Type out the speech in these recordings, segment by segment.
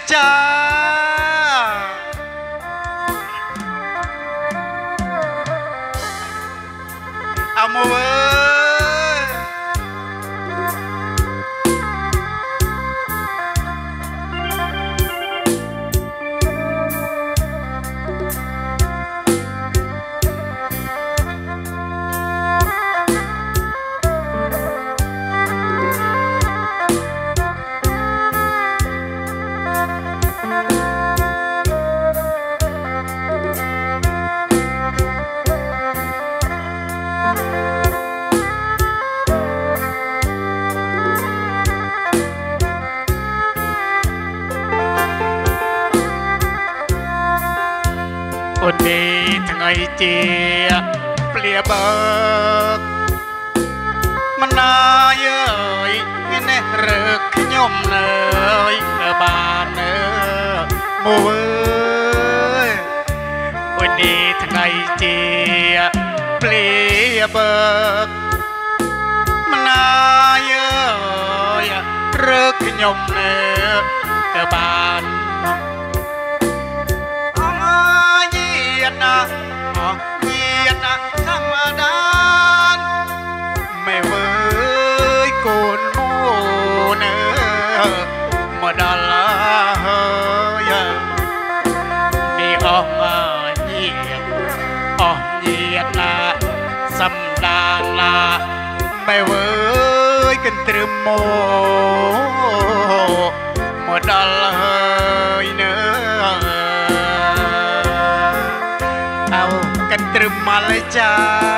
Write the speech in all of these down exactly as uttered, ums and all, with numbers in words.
จ้าเอามาเว้ยวันนี้ทั้งไอเจียเปลี่ยเบิกมันนายเอ้ยเนเริกขยมเนยบานเนอโมเว้ยวันนี้ทั้งไอเจียเปลี่ยเบิกมันนายเอ้ยเริกขยมเนยบานนะเยียนะธรรมดาไม่เว้ยโกนโมเนอมาดาลาเฮยนี่ออกมาเยียนออกเยียนนะสัมดาลาไม่เว้ยกันตรึมโมมาดาลาเฮยเนอกันตรึมมาเลยจ้า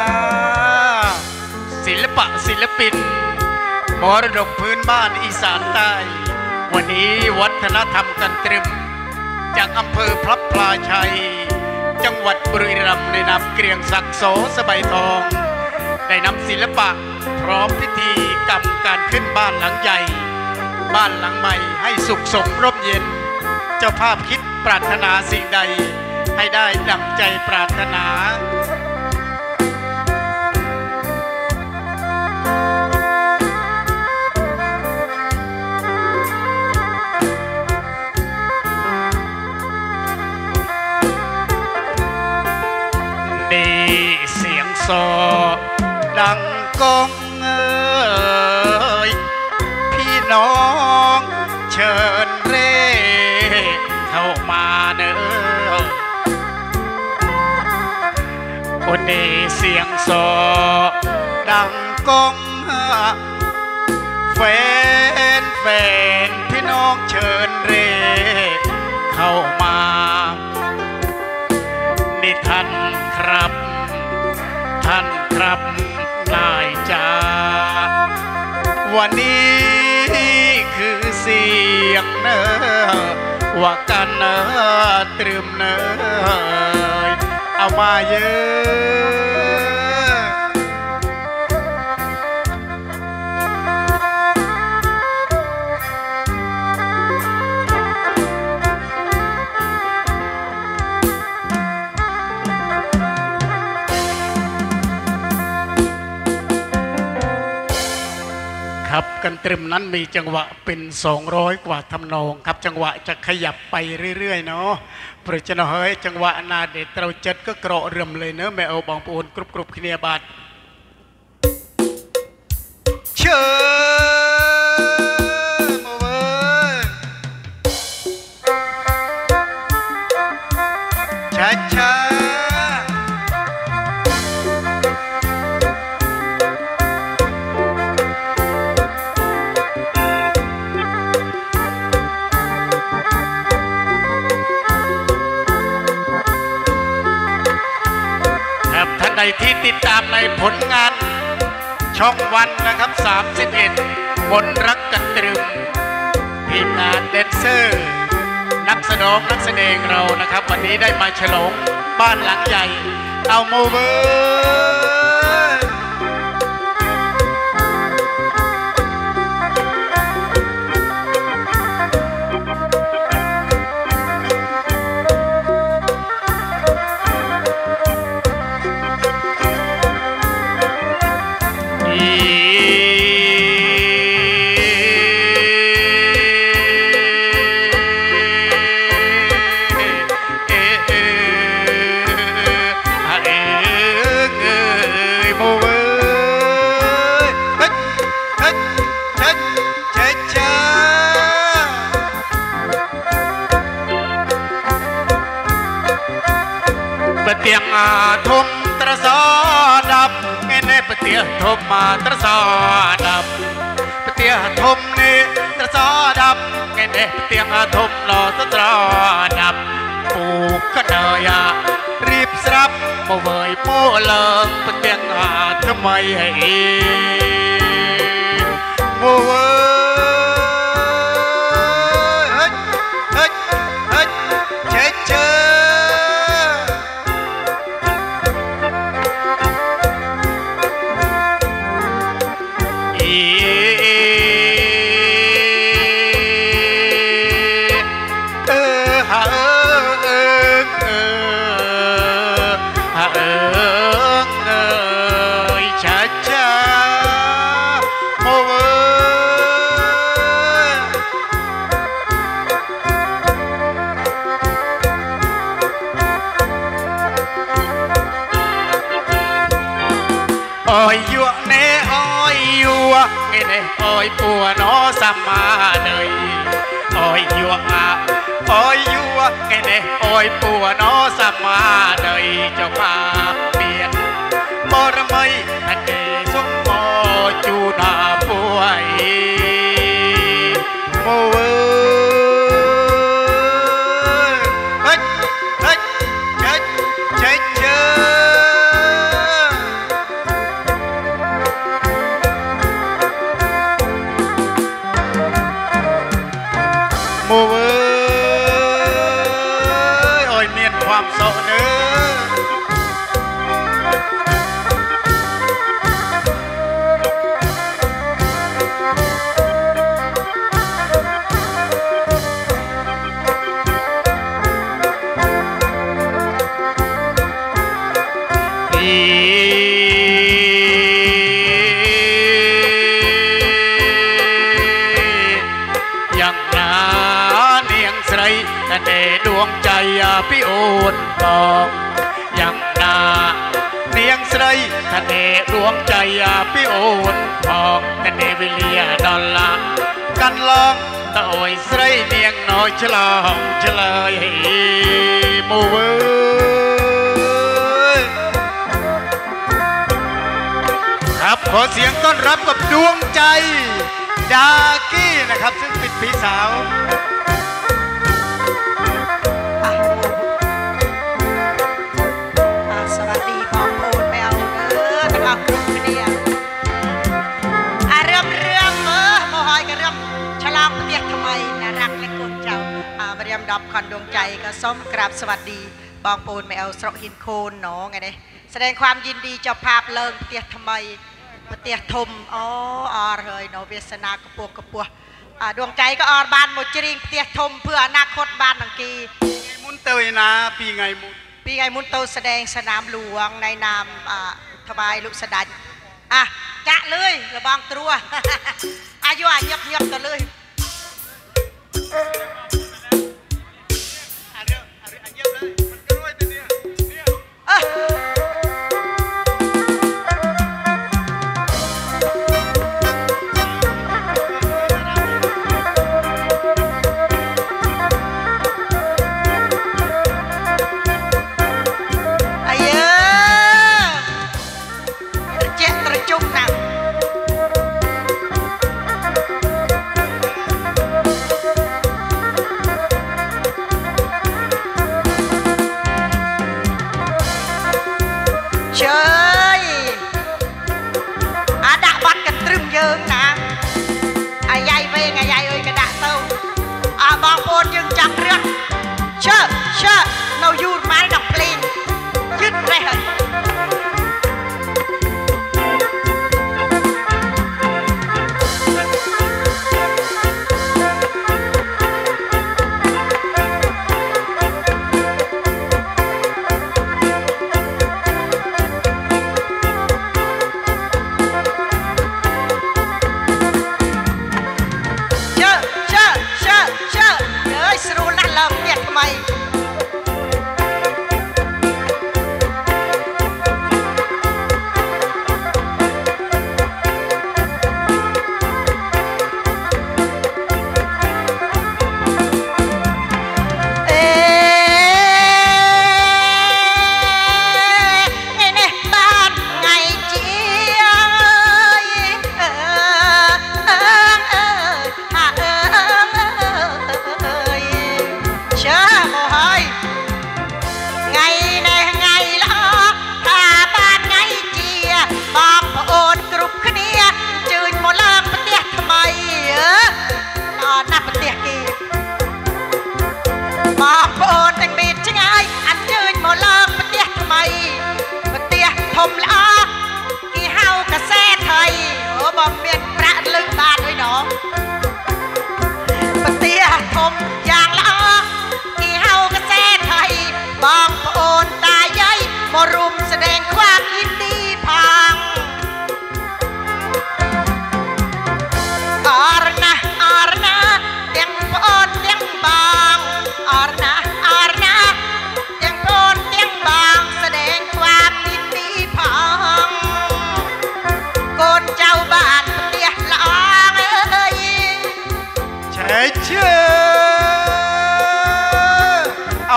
ศิลปะศิลปินมรดกพื้นบ้านอีสานใต้วันนี้วัฒนธรรมกันตรึมจากอำเภอพลับพลาชัยจังหวัดบุรีรัมย์ในนามเกรียงศักดิ์โสสบายทองได้นำศิลปะพร้อมพิธีกรรมการขึ้นบ้านหลังใหญ่บ้านหลังใหม่ให้สุขสมร่มเย็นเจ้าภาพคิดปรารถนาสิ่งใดให้ได้ดังใจปรารถนานี่เสียงโซ่ดังก้องเอ้ยพี่น้องเชิญเร่เข้ามาเนอวันนี้เสียงโซ่ดังก้องแฟนแฟนพี่น้องเชิญเร่เข้ามานี่ท่านครับท่านครับนายจ้าวันนี้คือเสียงเนอว่ากันเนอตรึมเนอเอามาเยอะครับกันตรึมนั้นมีจังหวะเป็นสองร้อยกว่าทำนองครับจังหวะจะขยับไปเรื่อยๆเนาะเพราะฉะนั้นเฮ้ยจังหวะนาเด็ดเราจัดก็เกราะเรื่มเลยเนอะแม่เอาบองปูนกรุบกรุบขี้เนียบาดเชิญมาเว้ยช้าช้าในที่ติดตามในผลงานช่องวันนะครับสามสิบเอ็ดมนรักกันตรึมทีมงานแดนเซอร์นักแสดงนักแสดงเรานะครับวันนี้ได้มาฉลองบ้านหลังใหญ่เอาโมเบอร์ tiếng thum tra gió đập nghe nè tiếng thum mà tra gió đập tiếng thum nè tra gió đập nghe nè tiếng thum lo tra gió đậpปูก็เนยรีบรับมาเวยโม่เลิงเป็นเตียงทำไมให้โม่เว้ยเฮ้ยเฮ้ยเฮ้ยเชยโอ้ยยัวเน่โอ้ยยัวเน่โอ้ยปัวน้อสมาเลยโอ้ยยัวอ่ะโอ้ยยัวเน่โอ้ยปัวน้อสมาเลยเจ้ามาเปลี่ยนบรมัยทันเดสมโมจูนาป่วยโมเอ้ยเฮ้ยเฮ้ยเฮ้ยเฮ้ยเฮ้ยโมเว้ยโอ้ยเมียนความโศกเนื้อแต่เดดวงใจพี่โอนปองอย่างนาเนียงใสแต่เดดวงใจพี่โอนปองแต่เดวิเลียดอลลาร์กันลองตะโอยใสเนียงน้อยฉลองเฉลยโมเวครับขอเสียงต้อนรับกับดวงใจดากี้นะครับซึ่งเป็นพี่สาวดับคันดวงใจก็ส้มกราบสวัสดีบองปูนไม่เอาสระหินโคนเนาะไงเนี่ยแสดงความยินดีเจ้าภาพเลิงเตียทำไมเตียทมอ๋ออเลยเนาะเวสนากระปัวกระปัวดวงใจก็อรบานหมดจริงเตียทมเพื่ออนาคตบ้านนังกีมุนเตยนะปีไงมุนปีไงมุนเตยแสดงสนามหลวงในนามทบายลูกสดันอ่ะจะเลยระบองตัวอายุอ่ะเงียบเงียบกันเลย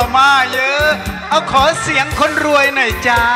มาเยอะเอาขอเสียงคนรวยหน่อยจ้า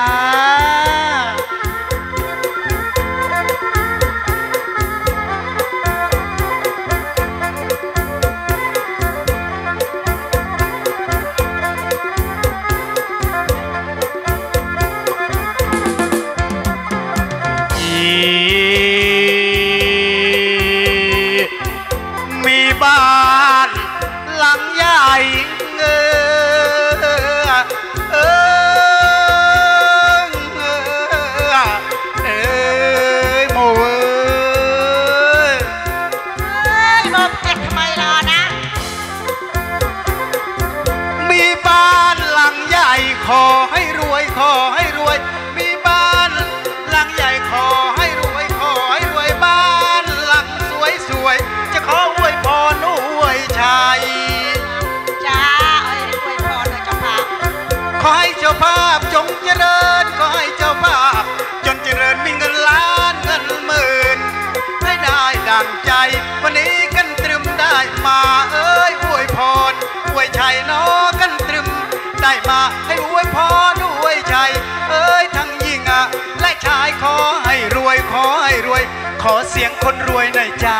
มีบ้านหลังใหญ่เออเออเออโมเอ้ยเอ้ยบอกเจ็บทำไมรอนะมีบ้านหลังใหญ่ขอให้รวยขอให้รวยมีบ้านหลังใหญ่ขอให้รวยขอให้รวยบ้านหลังสวยสวยจะขออวยพรอวยชัยจ้าเอ้ยอวยพรเลยเจ้าภาพขอให้เจ้าภาพจงเจริญขอให้เจ้าภาพจนเจริญมีเงินล้านเงินหมื่นให้ได้ดังใจวันนี้กันตรึมได้มาเอ้ยอวยพรอวยชัยน้อกันตรึมได้มาให้อวยพรอวยชัยเอ้ยทั้งหญิงอ่ะและชายขอให้รวยขอให้รวยขอเสียงคนรวยหน่อยจ้า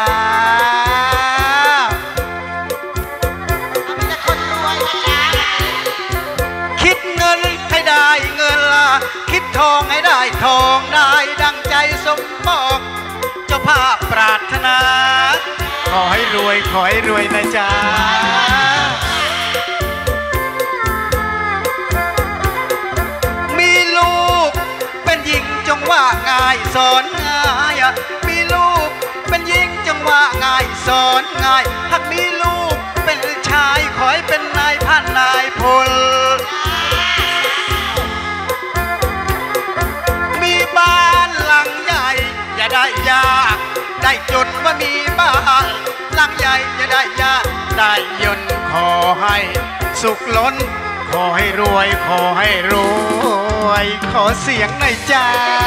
มีแต่คนรวยนะจ๊ะคิดเงินให้ได้เงินละคิดทองให้ได้ทองได้ดังใจสมบอกเจ้าภาพปรารถนาขอให้รวยขอให้รวยนะจ๊ะมีลูกเป็นหญิงจงว่าง่ายสอนง่ายมีลูกเป็นหญิงจงว่าง่ายสอนง่ายหากมีลูกเป็นชายขอให้เป็นนายพันนายพลมีบ้านหลังใหญ่อย่าได้ยากได้จนว่ามีบ้านหลังใหญ่อย่าได้ยากได้ยนขอให้สุขล้นขอให้รวยขอให้รวยขอเสียงหน่อยจ้า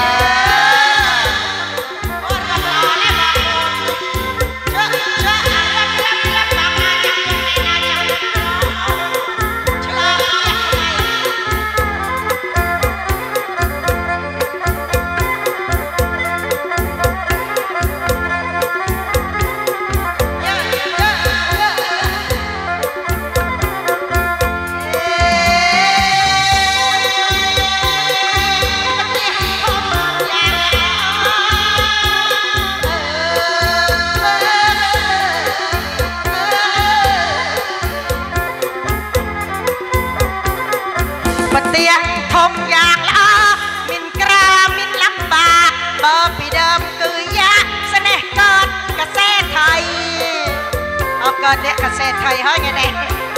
เตียงทมอย่างละมินกรามินลำบากเบอร์ปีเดิมคือยะเสน่ห์เกิดเกษตรไทยเอาเกิดเนี่ยเกษตรไทยเฮ้ยไงเนี่ย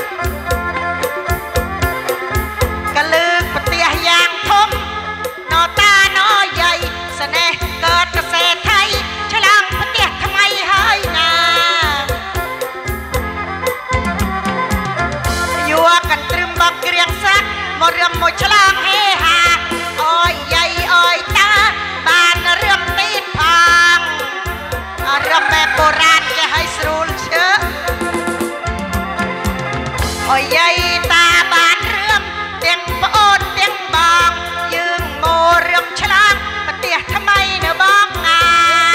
กะลือกเตียอย่างทมนอตานอใหญ่เสน่ห์เกิดเกษตรไทยฉลองเตียทำไมเฮ้ยนายัวกันตรึมบักเกรียงซักมเรื่องมฉลองเฮฮาอ้อยใหญ่อ้อยตาบ้านเรื่องตีดพังเรื่องแบบโบราณจะให้สรุลเชื่ออ้อยใหญ่ตาบ้านเรื่องเตียงปโอนเตียงบางยืงโมเรื่องฉลองปะเตียทำไมเนอะบ้องนา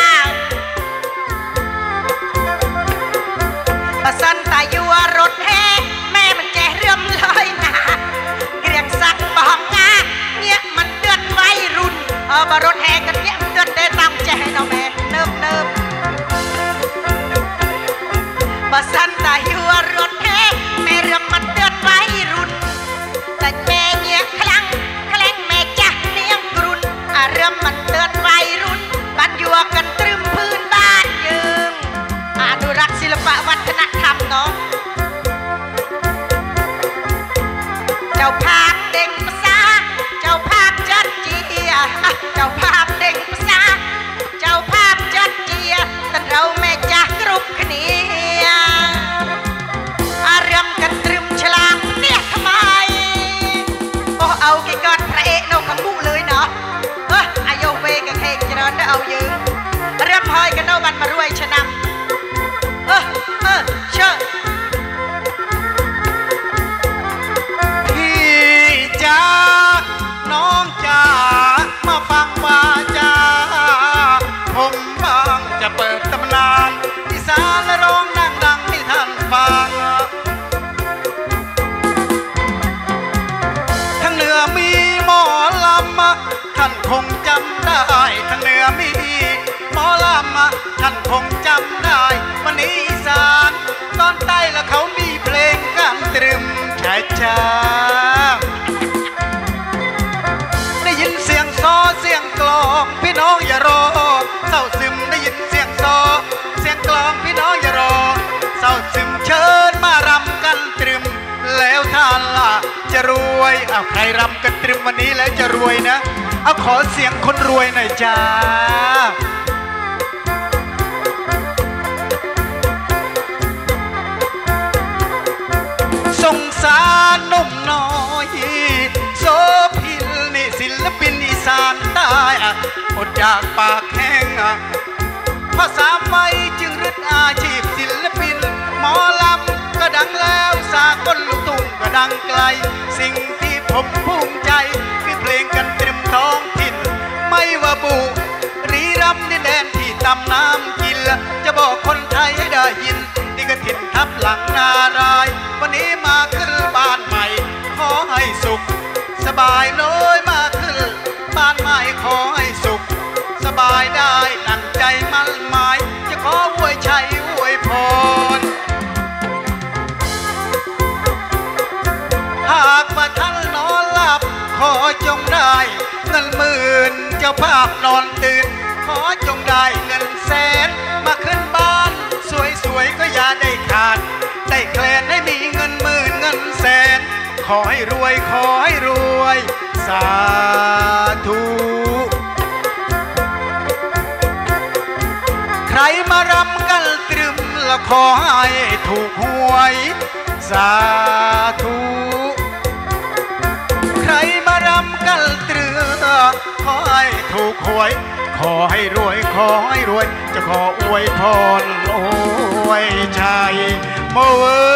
ประสันตายัวรถแห่แม่มันแจเรื่มเลยนะสักบองงาเนี่ยมันเตือนวัยรุ่นเออบรถแห่กันเนี่ยมันเตือนได้ตั้งใจให้น้องแม่เนิบเนิบบสันตาหัวรถแห่แม่เรื่องมันเตือนวัยรุ่นแต่แม่เนี่ยคลั่งคลั่งแม่จ้ะเลี้ยงกรุ่นอ่ะเรื่องมันเตือนวัยรุ่นบ้านยัวกันตรึมพื้นบ้านยืมอนุรักษ์ศิลปะวัฒนธรรมเนาะเจ้าภาพเด็กภาษาเจ้าภาพจัดเจียเจ้าภาพเด็กภาษาเจ้าภาพจัดเจียแต่เราแม่จ้ากรุบขณีอารมณ์กันตรึมฉลามเนี่ยทำไมโอ้เอากี่ก้อนพระเอกนกขังบุเลยเนาะเอออายุเวกันเฮงจะนอนได้เอายืมเริ่มพอยกันโนบันมารวยชนะเออเออเชื่ออีสานตอนใต้แล้วเขามีเพลงกำตรึมช้าช้าได้ยินเสียงซอเสียงกลองพี่น้องอย่ารอเศร้าซึมได้ยินเสียงซอเสียงกลองพี่น้องอย่ารอเศร้าซึมเชิญมารำกันตรึมแล้วท่านล่ะจะรวยเอาใครรำกันตรึมวันนี้แล้วจะรวยนะเอาขอเสียงคนรวยหน่อยจ้าสงสารหนุ่มน้อยโสพิลนี่ศิลปินอีสานใต้อดจากปากแห้งภาษาไฟจึงรึดอาชีพศิลปินหมอลำก็ดังแล้วสากลลูกทุ่งก็ดังไกลสิ่งที่ผมภูมิใจคือเพลงกันตรึมท้องถิ่นไม่ว่าบุรีรัมย์ดินแดนที่ตำน้ำกินจะบอกคนไทยให้ได้ยินนี่ก็ถิ่นทับหลังนารายวันนี้มาขึ้นบ้านใหม่ขอให้สุขสบายน้อยมาขึ้นบ้านใหม่ขอให้สุขสบายได้ตั้งใจมั่นหมายจะขออวยชัยอวยพรหากว่าท่านนอนหลับขอจงได้เงินหมื่นเจ้าภาพนอนตื่นขอจงได้เงินแสนมาขึ้นบ้านสวยๆก็อย่าได้ขาดได้แคลนให้มีเงินหมื่นเงินแสนขอให้รวยขอให้รวยสาธุใครมารำกันตรึมแล้วขอให้ถูกหวยสาธุใครมารำกันตรึมขอให้ถูกหวยขอให้รวยขอให้รวยจะขออวยพรโอ้ยชัยโมเวอ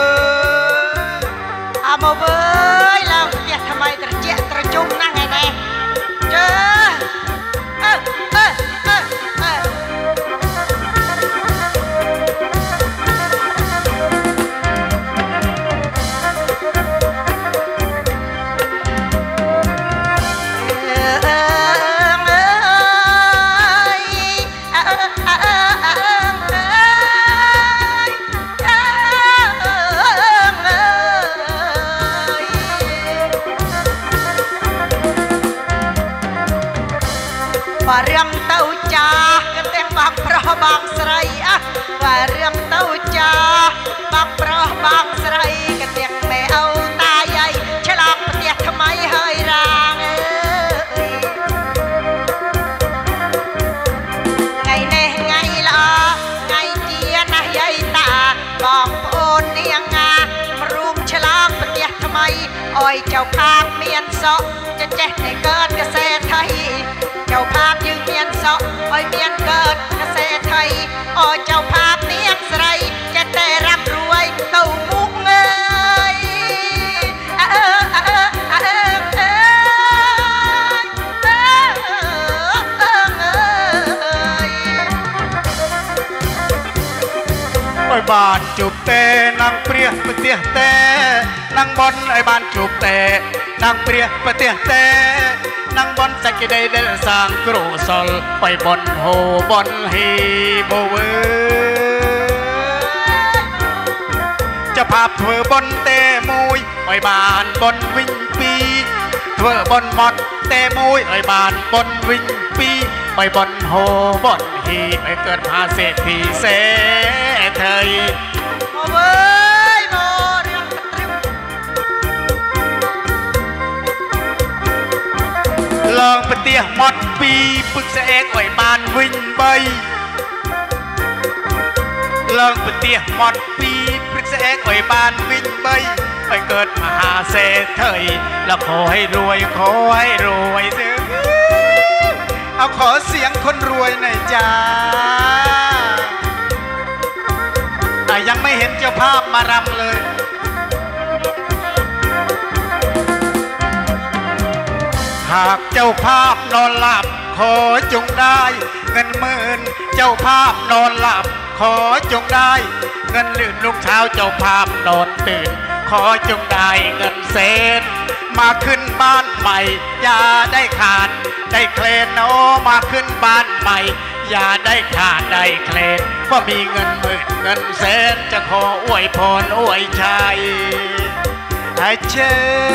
อาโมเบยเราเปียกทำไมตระเจี๊ยตระจุ่มนั่งไงแน่เจอเออเออเออเออว่าเรื่องเต้าจาก็เต็มบางเพราะบางใส่อะว่าเรื่องเต้าจากบางเพราะบางใส่ก็เตียงแม่เอาตาใหญ่ฉลากเตียกทำไมเฮยรางเอ้ยไงแน่ไงล่ะไงเจียนะยายตาบอกโอนเนียงงามารุมฉลากเตียกทำไมอ้อยเจ้าภาพเมียนซอกจะแจ๊ในเกิดเกษตรไทยเจ้าภาพยืนเมียนเสาะอ้อยเมียนเกิดเกษตรไทยอ้อยเจ้าภาพเนียงใส่จะแต่ร่ำรวยเต้ามุกเงยเออเออเออเออเออเออไอ้บ้านจูบเตนางเปรี้ยปะเตี้ยเตนางบอลไอ้บ้านจูบเตนางเปรี้ยปะเตี้ยเตนางบอลสักกี่ได้เดินสร้างกรุสลไปบอนโฮบอนฮีโบเวจะภาพเธอบอนเตมุยไอ้บ้านบอนวิ่งปีเธอบอนมอดเตมุยไอ้บ้านบอนวิ่งปีไปบอนโฮบอนฮีไอ้เกิดพาเศรษฐีเสเธยโมเว้ยโมเรื่องตรึมลองไปเตี้ยมอดปีปึกเสกไว้บ้านวิ่งใบลองไปเตี้ยมอดปีปึกเสกไว้บ้านวิ่งใบไปเกิดมหาเศรษฐีแล้วขอให้รวยขอให้รวยเด้อเอาขอเสียงคนรวยหน่อยจ้าแต่ยังไม่เห็นเจ้าภาพมารำเลยหากเจ้าภาพนอนหลับขอจงได้เงินหมื่นเจ้าภาพนอนหลับขอจงได้เงินลื่นลูกเช้าเจ้าภาพนอนตื่นขอจงได้เงินเศษมาขึ้นบ้านใหม่อย่าได้ขาดได้เคลนโอมาขึ้นบ้านใหม่อย่าได้ขาดได้เคลดว่ามีเงินหมื่นเงินแสนจะขออวยพรอวยชัยให้เชิ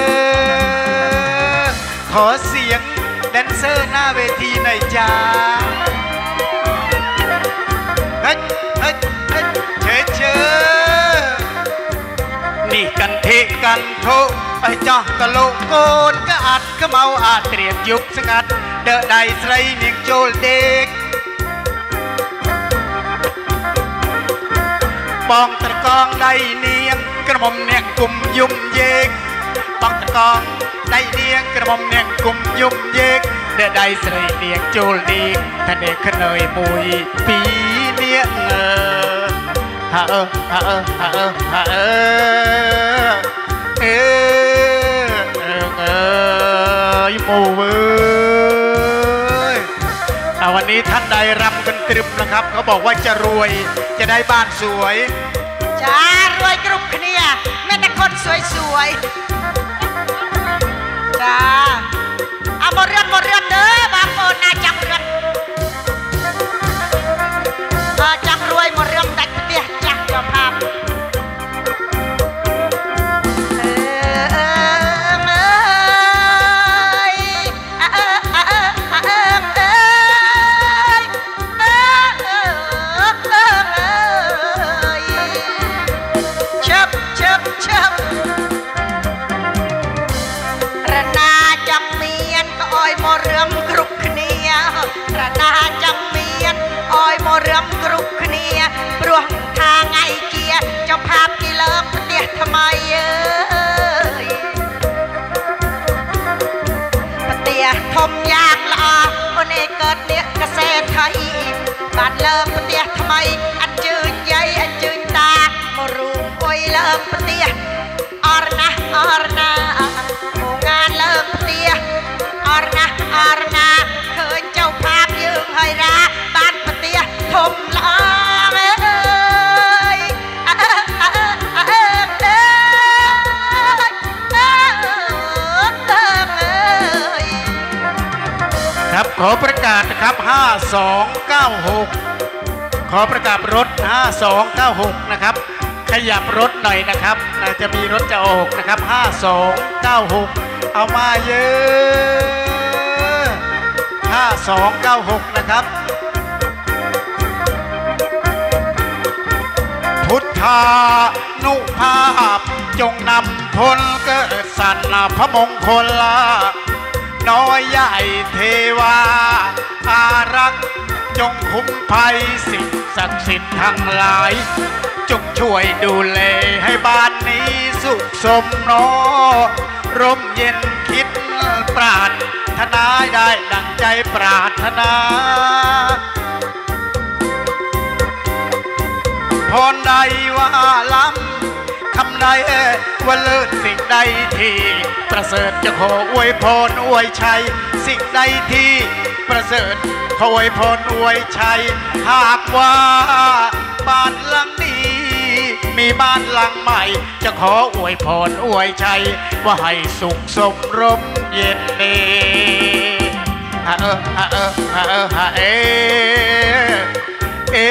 ญขอเสียงแดนเซอร์หน้าเวทีหน่อยจ้าเฮ้ยเฮ้ยเฮ้ยเชิญเชิญนี่กันเทกันโทไอ้จ้ากะโลกโกนก็อัดก็เมาอาเตรียมยุบสงัดเดอะไดใส่เนียงโจลเด็กปองตะกองได้เนียงกระหม่อมเนียงกุมยุ่มเยกปองตะกองได้เนียงกระหม่อมเนียงกุมยุ่มเยกเดอะไดใส่เนียงโจลเด็กท่านเด็กขนยมุยปีเนียงเออฮะเออฮะเออฮะเออฮะเออเออเออเออโมเว้ยวันนี้ท่านใดรำกันตรึมนะครับเขาบอกว่าจะรวยจะได้บ้านสวยจ้ารวยกรุบเนี่ยแม่แต่คนสวยๆจ้าเอาหมดเรื่องหมดเรื่องเด้อบางคนน่าจังเรื่องจังรวยหมดเรื่องแต่เตี้ยจังเจ้าภาพเรื่องกรุบเนียปลวงทางไอเกียเจ้าภาพที่เลิกเตี้ยทำไมเอ้ยเตี้ยทมยางละคนเอเกิดเนี่ยเกษตรไทยบ้านเลิกเตี้ยทำไมอันจืดใหญ่อันจืดตามารูมโอยเลิกเตี้ยอรนะอรนะหมู่งานเลิกเตี้ยอรนะอรนะเคยเจ้าภาพยืมให้ราบ้านเตี้ยทมลางเอ้ยครับขอประกาศนะครับห้าสองเก้าหกขอประกาศรถห้าสองเก้าหกนะครับขยับรถหน่อยนะครับจะมีรถจะออกนะครับห้าสองเก้าหกเอามาเยอะห้าสองเก้าหกนะครับพุทธานุภาพจงนำพลเกิดสันพระมงคลละน้อยใหญ่เทวาอารักษ์จงคุ้มภัยสิ่งศักดิ์สิทธิ์ทั้งหลายจงช่วยดูแลให้บ้านนี้สุขสมโนร่มเย็นคิดปรารถนาได้ดังใจปรารถนาพรใดว่าล้ำคำใดว่าเลิศสิ่งใดที่ประเสริฐจะขออวยพรอวยชัยสิ่งใดที่ประเสริฐขออวยพรอวยชัยหากว่าบ้านหลังนี้มีบ้านหลังใหม่จะขออวยพรอวยชัยว่าให้สุขสมร่มเย็นดีฮะเออฮะเออฮะเออฮะเอเอ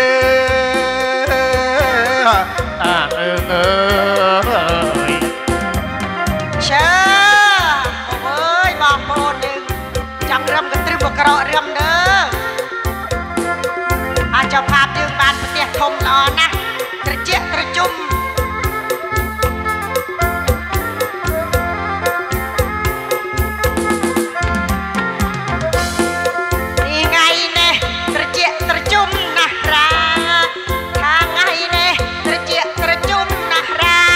อ่าเออเออเชื่อโอ้ยบอกโมหนึ่งจังเริ่มกันตรึบกระเริ่มเด้ออาเจ้าภาพยืมบานเตี้ยทมรอนะกระเจี๊ยกระจุ่มนี่ไงเนี่ยกระเจี๊ยกระจุ่มนะราทางไงเนี่ยกระเจี๊ยกระจุ่มนะรา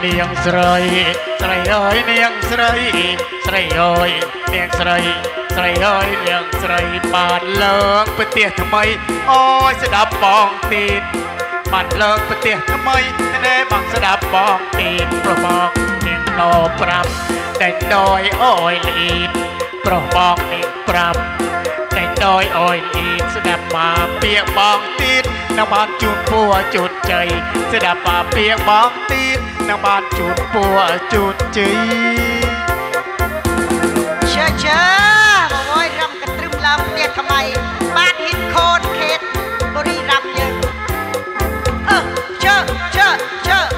នាងស្រីស្រីអើយនាងស្រីស្រីអើយនាងស្រីស្រីអើយនាងស្រីបានឡើងប្រទេសថ្មីអូយស្ដាប់បងទីនបានឡើងប្រទេសថ្មីតែបងស្ដាប់បងទីនប្របងនាងណោប្រាប់តែដោយអូយលីនប្របងនាងប្រាប់តែដោយអូយលីនស្ដាប់មកពាក្យបងទីននឹងបានជួនពួរជួនជ័យស្ដាប់មកពាក្យបងទីននឹងបានជួនពួរជួនជ័យเชื่อเชื่อมาโวยรำกระตรึมลำเปียกทำไมบ้านหินโคนเขตบริรัมย์ยังเออเชื่อเชื่อเชื่อ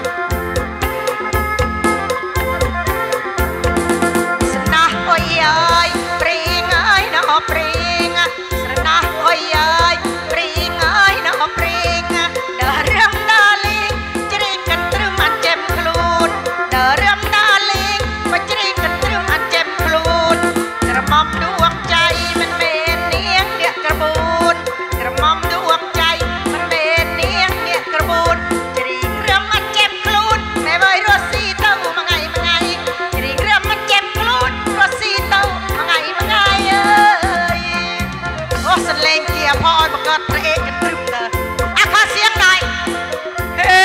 สนะโอ้ยเอ้ยปริงเอ้ยน้อปริงสนะโอ้ยเอ้ยปริงเอ้ยน้อปริงเดอเรื่องดาลิงจริงกันตรึมอันเจ็บคลูนเดอเรื่องดาลิงไปจริงกันตรึมอันเจ็บคลูนกระหม่อมดวงใจมันเป็นเนียงเดียกระบูนกระหม่อมดวงใจมันเป็นเนียงเดียกระบูนจริงเรื่องมันเจ็บคลูนแม่ใบรถสีเต้ามาไงมาไงจริงเรื่องมันเจ็บคลูนรถสีเต้ามาไงมาไงเอ้ยโอ้สเลงเกียร์พอมาเกิดพระเอกกันตรึมเลยอ่ะขอเสียงหน่อยเฮ้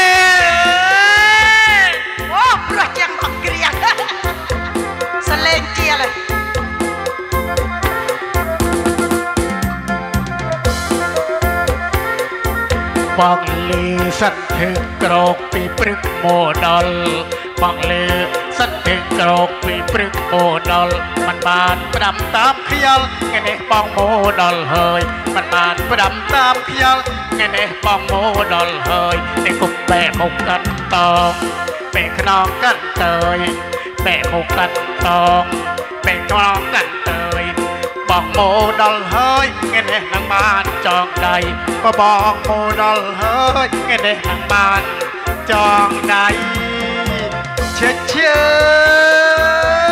โอ้ปลุกยังบังเกลียงสเลงเกียร์เลยบางลีสันถึงกรอกปีปรึกโมดอลบางลีสันถึงกรอกปีปรึกโมดอลมันบานประดำตามขยัลไงเนบองโมดอลเฮยมันบานประดำตามขยัลไงเนบองโมดอลเฮยในกลุ่มแปะหกกันตองแปะขนองกันเตยแปะหกกันตองแปะขนองกันเตยบอกโมดอลเฮ้ยไงเนนางบ้านจองใดก็บอกโมดอลเฮ้ยไงเนนางบ้านจองใดเชื่อเชื่อ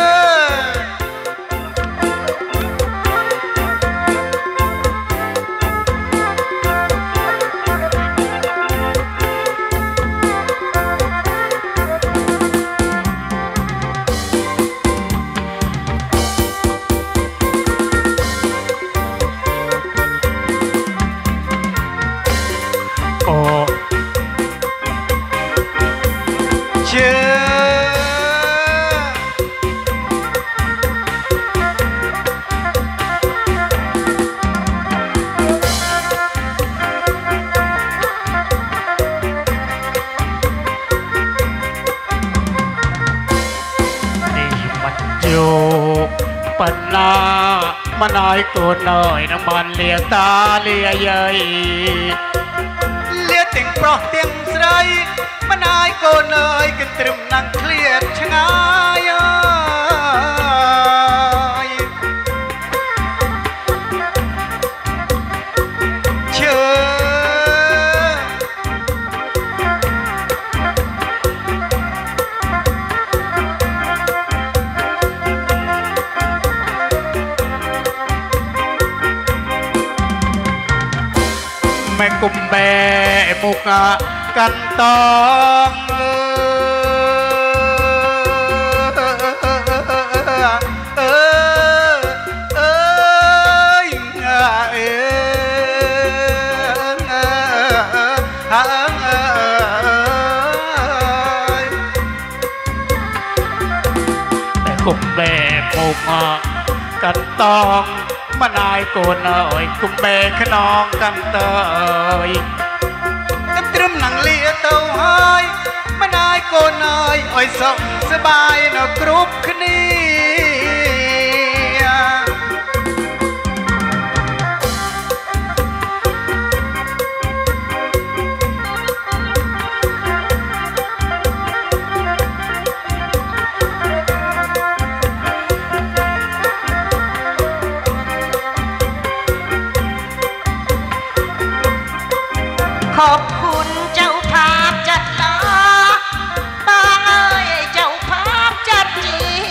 ปัญนามาน้อยกูน้อยน้ำมันเลียตาเลียใหญ่เลียติ่งปลอกเตียงใสมาน้อยกูน้อยกันตรึมนั่งเครียดชะงายเชื่อแม่กุมแบมุกกันตองเออเออเออเอแม่กุมแบมุกกันตองมานายโกนเอ่ยกุมเบขนองกันเตยกันตรึมหนังเลียเต้าหายมานายโกนเอ่ยอ่อยส่งสบายนกรุบขณีขอบคุณเจ้าภาพจัดล้อบางเอ้ยเจ้าภาพจัดจี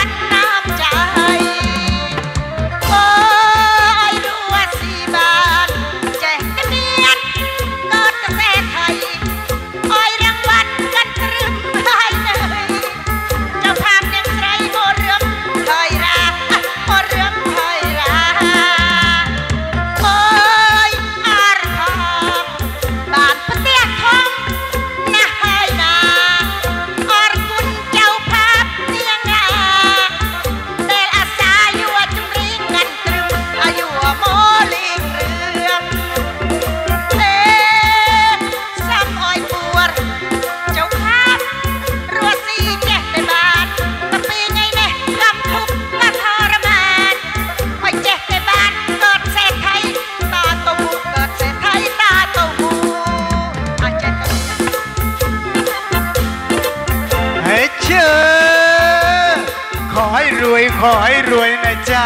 ขอให้รวยนะจ๊ะ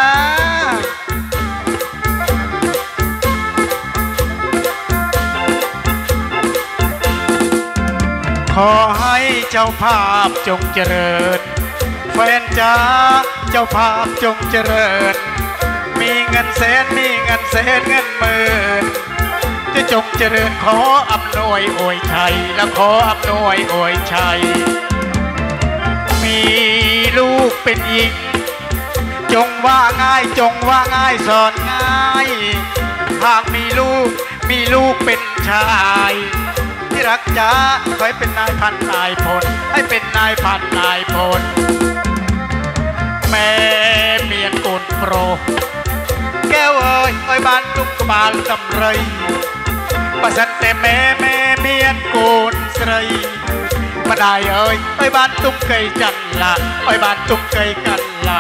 ขอให้เจ้าภาพจงเจริญแฟนจ้าเจ้าภาพจงเจริญมีเงินแสนมีเงินแสนเงินหมื่นจะจงเจริญขออำนวยอวยชัยและขออำนวยอวยชัยมีลูกเป็นหญิงจงว่าง่ายจงว่าง่ายสอนง่ายหากมีลูกมีลูกเป็นชายที่รักจ้าขอให้เป็นนายพันนายพลให้เป็นนายพันนายพลแม่เมียนกุนโปรแก้วเอ้ยเอ้ยบ้านลุกบาลตำไรประสันแต่แม่แม่เมียนกุนสไรมาได้เอ้ยเอ้ยบ้านตุ้มไก่จันละเอ้ยบ้านตุ้มไก่กันละ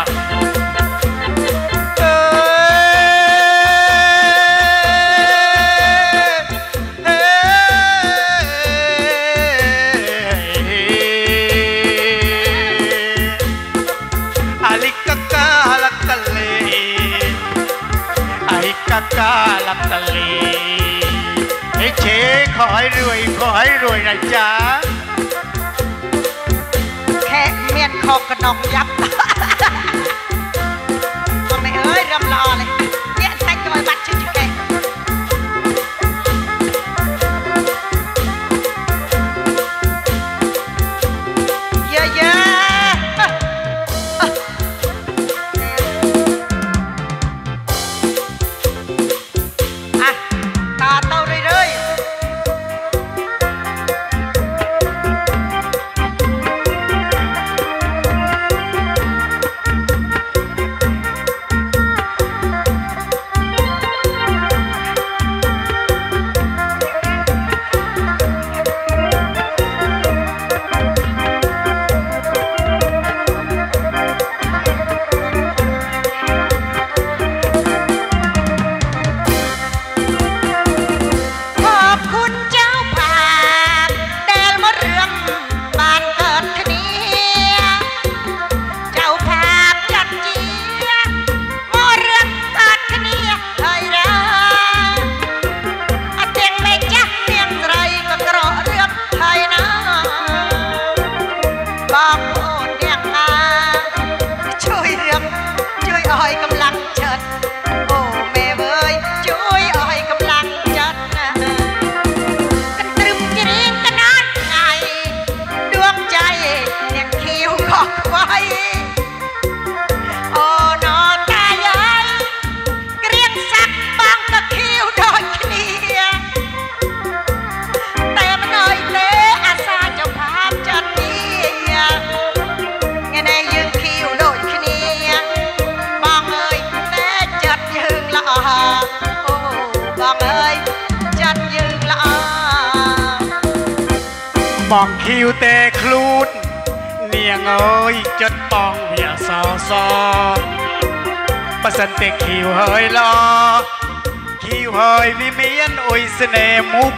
กาลับตะลีเฮ้เชขอให้รวยขอให้รวยนะจ๊ะแค่เมียนคอกระนองยับทำไมเอ้ยรำรอเลยเนี่ยใส่จอยบัตรชื่อแกเยอะเยอะมองคิวเตะคลูดเนียงเอ้ยจดปองเหี่ยซอซอประสันเตะคิวเฮยลอคิวเฮยวิเมียนอุยเสน่มุก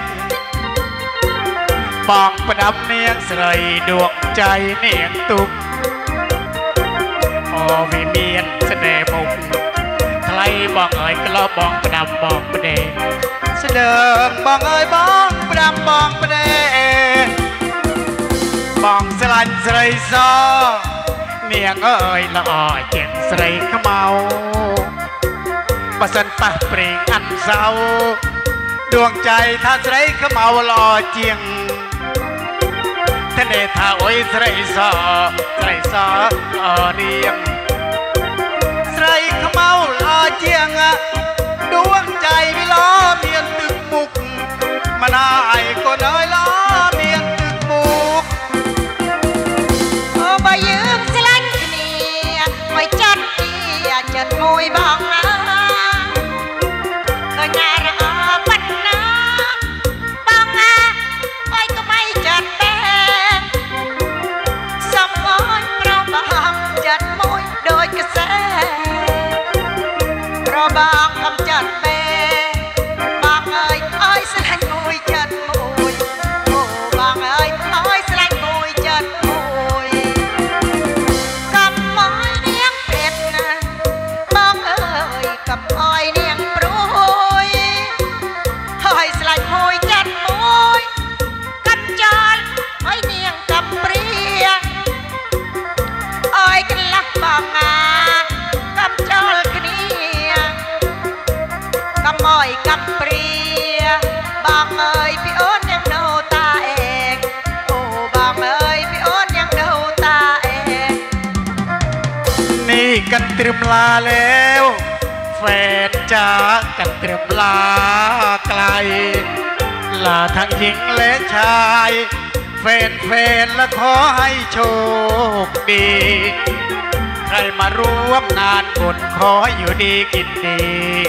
ปองประดับเนียงใส่ดวงใจเนียงตุกโอวิเมียนเสน่มุกใครบอกเอ้ยก็ล้อบองประดับบอกประเดเสด็จบองเอ้ยบองประดับบองประเดบองสลันใส่ซอเนียงเอ้ยละอ่อยเจ็ดใส่ขมเอาประสันปะเปร่งอันเศร้าดวงใจถ้าใส่ขมเอาลอเจียงทะเลถ้าโอ้ยใส่ซอใส่ซอลอเรียงใส่ขมเอาลอเจียงดวงใจวิล้อเมียนตึกมุกมานาไอ้ก็น้อยล้อเมียนตึกมุกโอ้บยืมสลันเนียไว้จัดเกียจัดมวยบองนะก็งานอาปันนะบองนะไว้ก็ไม่จัดแปงสมมติเพราะบองจัดมวยโดยกระแสเพราะบองกำจัดแปงอยกำเปรียบางเอ๋ยพี่โอนยังโนตาเองโอ้บางเอ๋ยพี่โอนยังโนตาเองนี่กันเตรียมลาแล้วแฟนจ๋ากันเตรียมลาไกลลาทั้งหญิงและชายแฟนแฟนและขอให้โชคดีใครมาร่วมงานบุญขออยู่ดีกินดี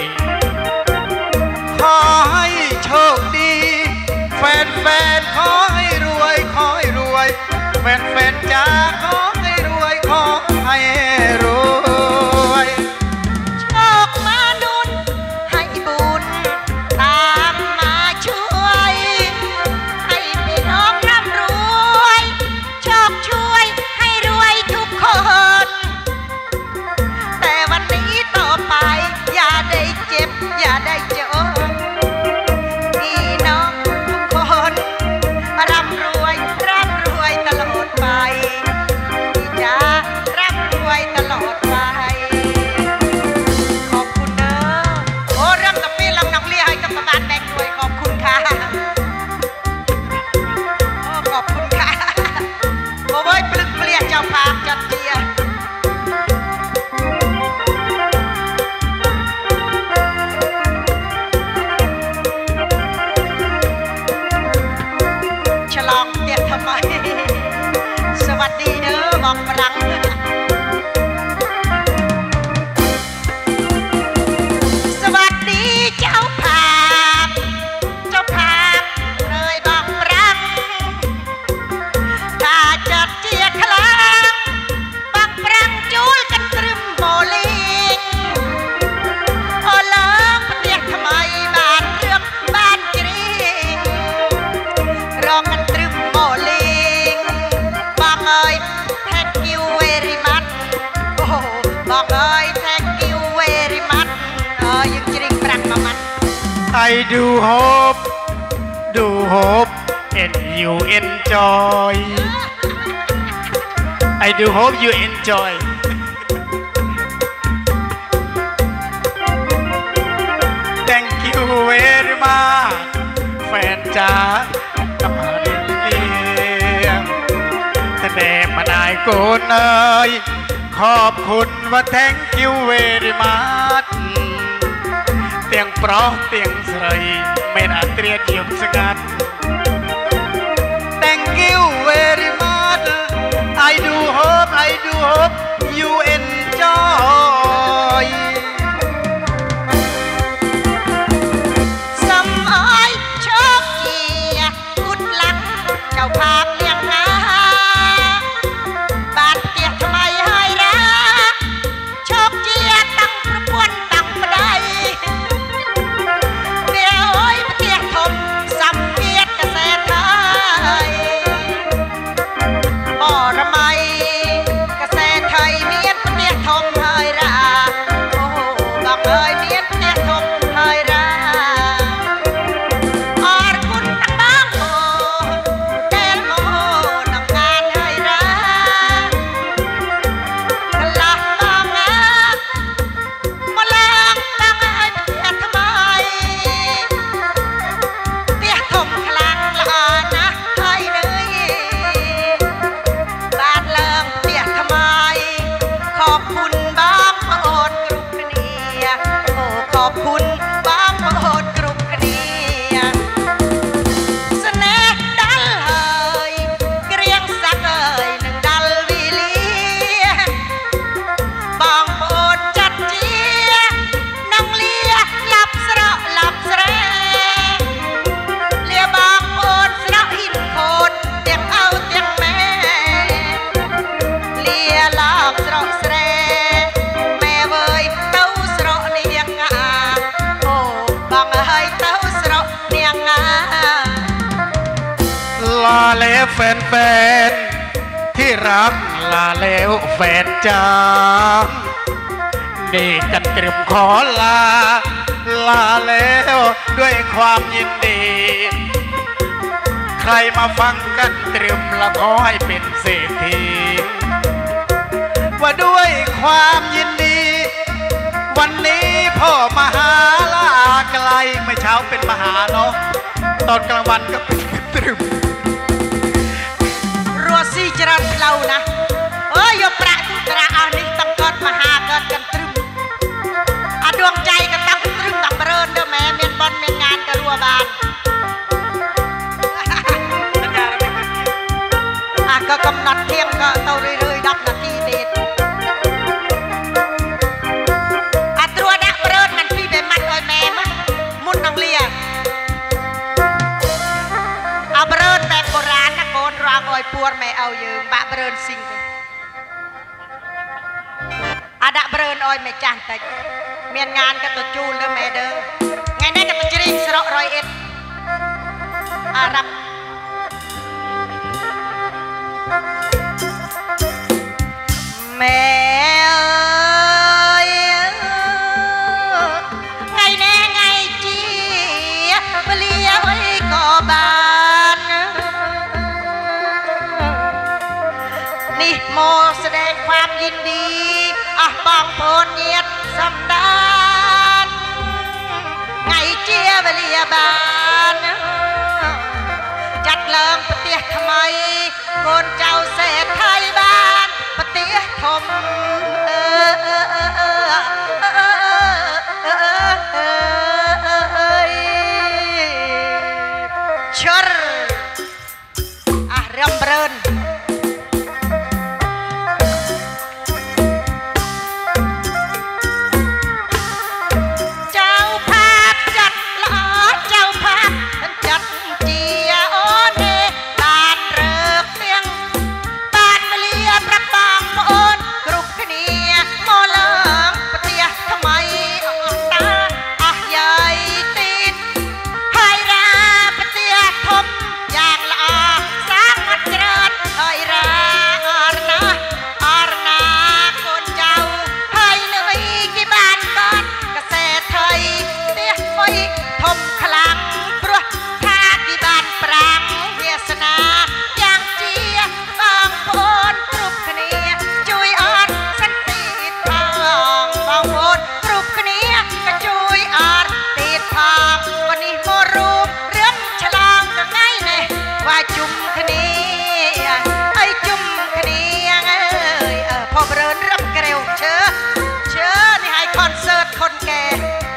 ขอให้โชคดีแฟนแฟนขอให้รวยขอให้รวยแฟนแฟนจ๋าขอให้รวยขอให้รวยโชคมานุนให้บุญตามมาช่วยให้พี่น้องร่ำรวยโชคช่วยให้รวยทุกคนแต่วันนี้ต่อไปอย่าได้เจ็บอย่าได้จนพี่น้องทุกคนร่ำรวยร่ำรวยตลอดไปพี่จ๋าร่ำรวยตลอดไปขอบคุณเด้อโอ้เริ่มกับพี่ลำนักเลี้ยให้ต้องประมาณแบกรวยขอบคุณค่ะโอ้ขอบคุณค่ะโอ้ยปลึกเปลี่ยนเจ้าภาพจัดเดียฉลองเตียทำไมสวัสดีเด้อบอกปรังสวัสดีเจ้าภาพเจ้าภาพเลยบอกปรังถ้าจัดเจียคลังบักปรังจูลกันตรึมโบลิงโอ้เลิกเตียทำไมบ้านเรื่องบ้านจริงรอกันตรึมโบลิงบางเอ๋ย thank you very much โอ้บางเอ๋ย thank you very much เออยังจริงปรังมามัน I do hope do hope and you enjoy I do hope you enjoy Thank you very much แฟนจ๋ากับมาเลี้ยงแต่แม่มาได้โกนเอ่ยขอบคุณว่า Thank you very much เตียงเพราะเตียงใสไม่น่าเตรียดเยี่ยมสงัด Thank you very much I do hope I do hope you enjoy สำอ้อยโชคเกียร์กุดลักเจ้าภาพเลี้ยงนาบ้านเตียทำไมให้รักโชคเกียร์ตั้งประปวนตั้งประไดเดี๋ยวโอ้ยเตียทมสำเกียรติเกษตรไทยบ่ระไมเกษตรไทยเมียนเตียทมให้ราโอ้บักเอ้ยเมียนเตียทมให้ราอรคุณตั้งบ้างโอ้เดลโมนำงานให้รากลับบางอามาลางบางไอ้เตียทำไมเตียทมคลังละนะให้เลยบ้านเลิงเตียทำไมขอบคุณบ้างโปรดกรุบกระเนียโอ้ขอบคุณบ้างโปรดกรุบกระเนียเสน่ห์ดัลเฮยเกรียงสักเอ่ยหนึ่งดัลวิลีบางโปรดจัดเจียนังเลียหลับสระหลับสระเลียบางโปรดสระหินโคตรเตียงเอาเตียงแม่เลียลากสระสระแม่เว้ยเต้าสระเนียงงาโอ้บางเฮ้ยเต้าสระเนียงงาลาแล้วแฟนๆที่รักลาแล้วแฟนจ๋านี่กันเตรียมขอลาลาแล้วด้วยความยินดี ใครมาฟังกันเตรียมละขอให้เป็นเศรษฐีว่าด้วยความยินดีวันนี้พ่อมหาลาไกลไม่เช้าเป็นมหาเนาะตอนกลางวันก็เป็นตรึมรัวซีจรันเรานะเอ้ยยกประตุตระอันนี้ต้องกอดมหาเกิดกันตรึมอะดวงใจก็ตั้งตรึมตั้งเบริญเด้อแม่เมียนบอลเมียนงานก็รัวบานอ่ะก็กำหนดเที่ยงก็เตาเรื่อยๆดับนาทีเด็ดอ่ะตรัวดักเบริญมันพี่ไปมัดอ้อยแม่มั้งมุนน้องเลียเอาเบริญแบบโบราณนะโกนรางอ้อยปวดแม่เอายืมบะเบริญสิ่งอะดักเบริญอ้อยแม่จานแต่เมียนงานก็ตัวจูนเด้อแม่เด้อไงแน่ก็ตัวจริงสระรอยเอ็ดอารับแม่ไงแน่ไงจีเปลี่ยไว้ก็บานนี่โมแสดงความยินดีอ่ะบองโพนเนียดสำดานไงเจียเปลี่ยบานจัดเลิงปฏิทำไมโกนเจ้าเศษไทยบ้านปฏิทมชรอ่ะรำเริญเจ้าภาพจัดละเจ้าภาพจัดเจียโอเนบ้านเริกเสียงบ้านมะเลียประปางโอนกรุบขเนียโมเลิงปะเตียทำไมออกตาอ่ะใหญ่ตีนไฮราปะเตียทมอย่างละอาสร้างมัดเจริญไฮราอารนาอารนาคนเจ้าให้เลยกี่บ้านบ้านเกษตรไทยเตี้ยไว้ทมขลังปลัวท่ากี่บ้านปรางเวียสนาอย่างเจียบางโพนกรุบขเนียจุยอ่อนสันติทางบางโพนกรุบขเนียก็จุยอ่อนติดทางวันนี้โมรูมเรื่องฉลองก็ง่ายเนี่ยว่าจุ่มขเนียไอ้จุ่มขเนียเอ้ยเออพอเบริญรับเกลียวเชื่อเชื่อนี่ให้คอนเสิร์ตคนแก่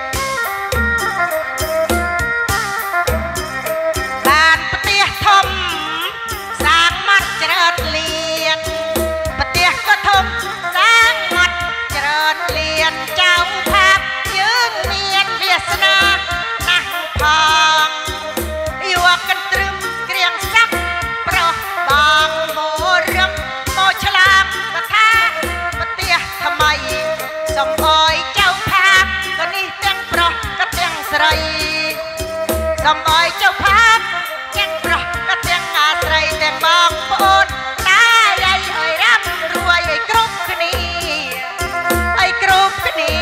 บ้านปะเตียทมสร้างมัดเจริญเลียนปะเตียก็ทมสร้างมัดเจริญเลียนเจ้าภาพยืงเมียนเวียสนานั่งทองอยู่กันตรึมเกรียงซักเพราะบางโมเรื่องโมฉลามปะทะปะเตียทำไมสมอ้อยเจ้าภาพก็นี่เตียงเพราะก็เตียงใสสมอ้อยเจ้าภาพเตียงเพราะก็เตียงอาศัยแต่บางโอนตาใหญ่เอ่ยรับรวยไอ้กรุ๊ปคนนี้ไอ้กรุ๊ปคนนี้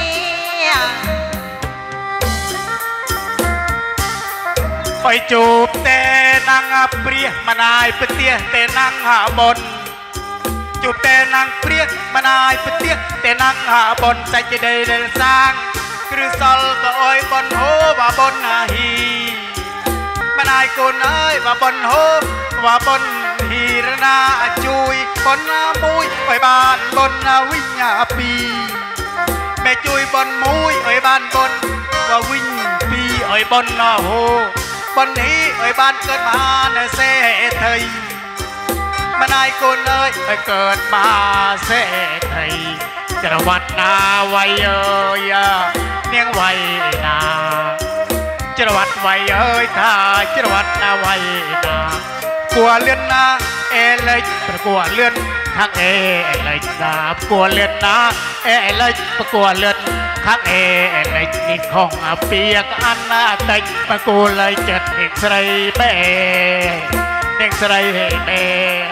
ไปจูบแต่นางเปรียมานายเปเตียแต่นางหาบนจูบแต่นางเปรียมานายเปเตียแต่นางหาบนใจจะได้เดินสร้างคือสอลก็อ้อยบนโฮว่าบนนาฮีมานายกูนเอ้ยว่าบนโฮว่าบนฮีรนาจุยบนนามุยอ้อยบ้านบนนาวิญญาปีแม่จุยบนมุยอ้อยบ้านบนว่าวิญปีอ้อยบนนาโฮบนฮีอ้อยบ้านเกิดมาเนเสไทยมานายกูนเอ้ยอ้อยเกิดมาเสไทยจรวัดนาไว้เอ้ยเนียงไว้นาจรวัดไว้เอ้ยท่าจรวัดนาไว้นากลัวเลื่อนนาเอเลยประกวดเลื่อนข้างเอเลยนาประกวดเลื่อนนาเอเลยประกวดเลื่อนข้างเอเลยนี่ของเปียกอันนาติดประกวดเลยเจ็ดเด็กใส่เบ้เด็กใส่เบ้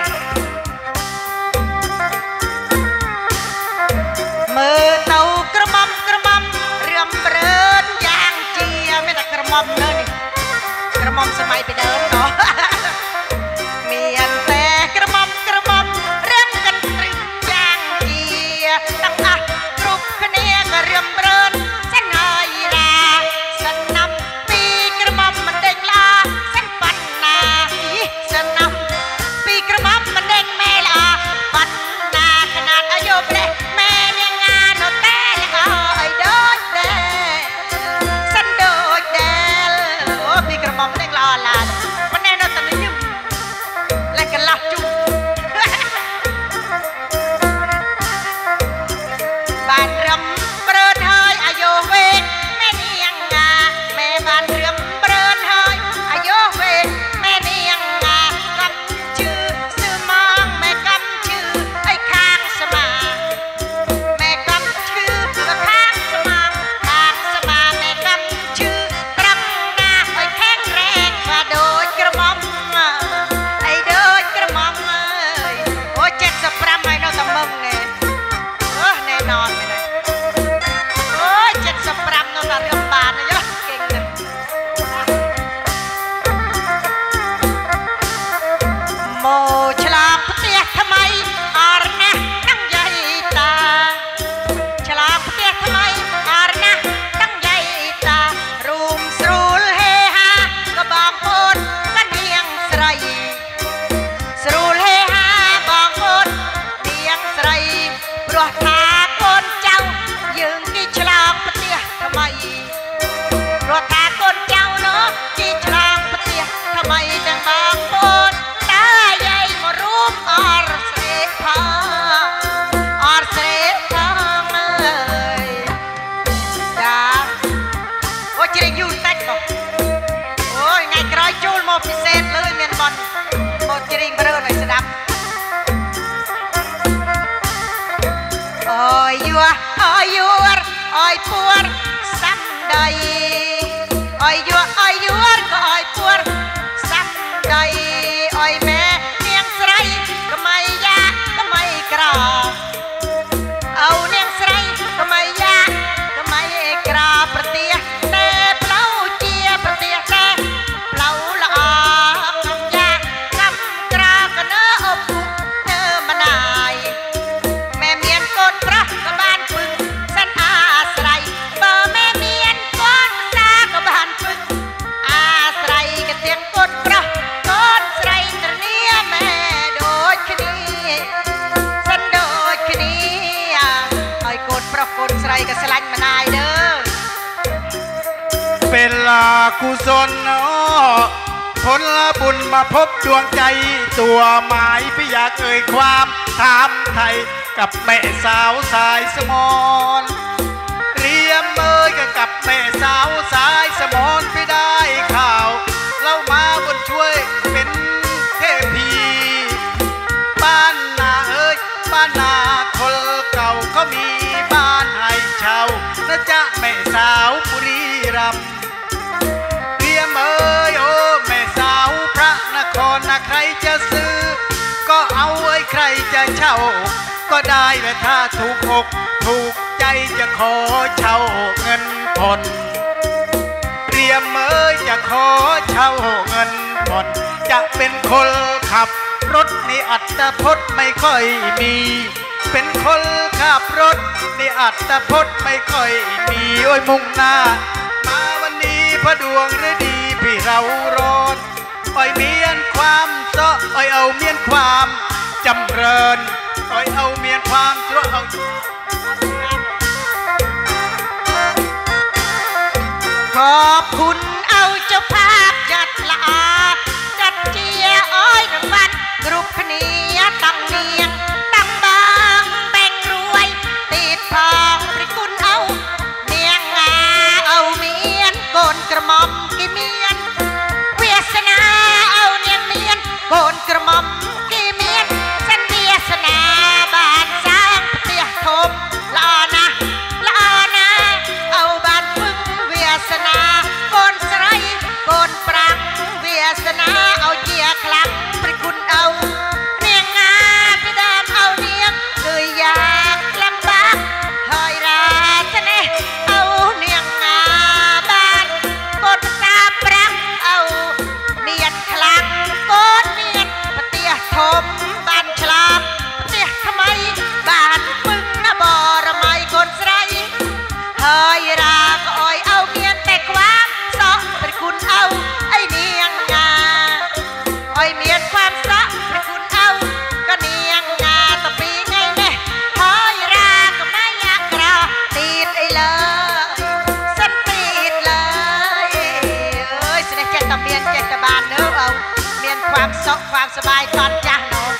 มือเต่ากระมอมกระมอมเรื่อมเบริญอย่างเจียไม่แต่กระมอมเนอะนี่กระมอมสมัยไปเดิมเนาะเมียนแต่กระมอมกระมอมเรื่องกันตรึงอย่างเจียตั้งอ่ะกรุบคะเนียก็เรื่อมเบริญรีงเบอร์หน่อยสดับโอ้ยยัวโอ้ยยัวโอ้ยปวดซ้ำใดโอ้ยยัวโอ้ยยัวก็โอ้ยปวดซ้ำใดโอ้ยแม่เนียงใส่ก็ไม่ยากก็ไม่กล้าเอาเนียงใส่ก็ไม่ยากก็ไม่กล้าประเดี๋ยวแต่เปล่าเจียประเดี๋ยวแต่เปล่าละอากำยากกำกราก็เนื้ออบเนื้อมานายแม่เมียนกดพระก็บ้านปึงสันอาศัยเบอร์แม่เมียนก้อนซาก็บ้านปึงอาศัยก็เตียงกดพระก้อนใส่ตระเนียแม่โดดคดีสันโดดคดีไอ้กดพระกดใส่ก็สลัดมานายเด้อเป็นลากุศลเนาะผลบุญมาพบดวงใจตัวหมายพี่อยากเอ่ยความถามไทยกับแม่สาวสายสมอนเรียมเอ่ยกับแม่สาวสายสมอนพี่ได้ข่าวเล่ามาบนช่วยเป็นเทพีบ้านนาเอ่ยบ้านนาคนเก่าเขามีบ้านให้เช่านะจ๊ะแม่สาวบุรีรัมย์เรียมเอ่ยโอ้แม่สาวพระนครนะใครจะซื้อก็เอาไว้ใครจะเช่าก็ได้แต่ถ้าถูกอกถูกใจจะขอเช่าเงินผ่อนเรียมเอ่ยจะขอเช่าเงินผ่อนจะเป็นคนขับรถในอัตพจน์ไม่ค่อยมีเป็นคนขับรถในอัตพจน์ไม่ค่อยมีโอ้ยมุ่งหน้ามาวันนี้พระดวงฤดีพี่เราร้อนอ้อยเมียนความเสาะอ้อยเอาเมียนความจำเริญอ้อยเอาเมียนความเสาะเอาขอบคุณเอาเจ้าภาพจัดละอาจัดเจียอ้อยรางวัลกรุ๊ปคณีตั้งเนียงตั้งบางแบ่งรวยติดทองปริกุลเอาเนียงงาเอาเมียนโกนกระหม่อมกิเมียนเวียสนาเอาเนียงเมียนโกนกระหม่อมกิเมียนสันเวียสนาบ้านสร้างเตี้ยทมละอนะละอนะเอาบ้านพึ่งเวียสนาโกนสไรโกนปรังเวียสนาเอาเจียคลังปริกุลเอาเนียงงาพี่ดามเอาเนียงเลยอยากลำบากหอยราชเนเอาเนียงงาบ้านโกนสาปรังเอาเนียนคลังโกนเนียนปเตียทมบ้านฉลาบปเตียทำไมบ้านปึงนะบอระไมโกนสไรหอยราก็อ้อยเอาเมียนแต่ความสอเป็นคุณเอาไอเนียงงาอ้อยเมียนความสอเป็นคุณเอาก็เนียงงาต่อปีไงแน่หอยราก็ไม่อยากกรอติดไอเลยสันติดเลยเอ้ยสิเนเจตเมียนเจตบานเด้อเอาเมียนความสอความสบายตอนจ้าเนาะ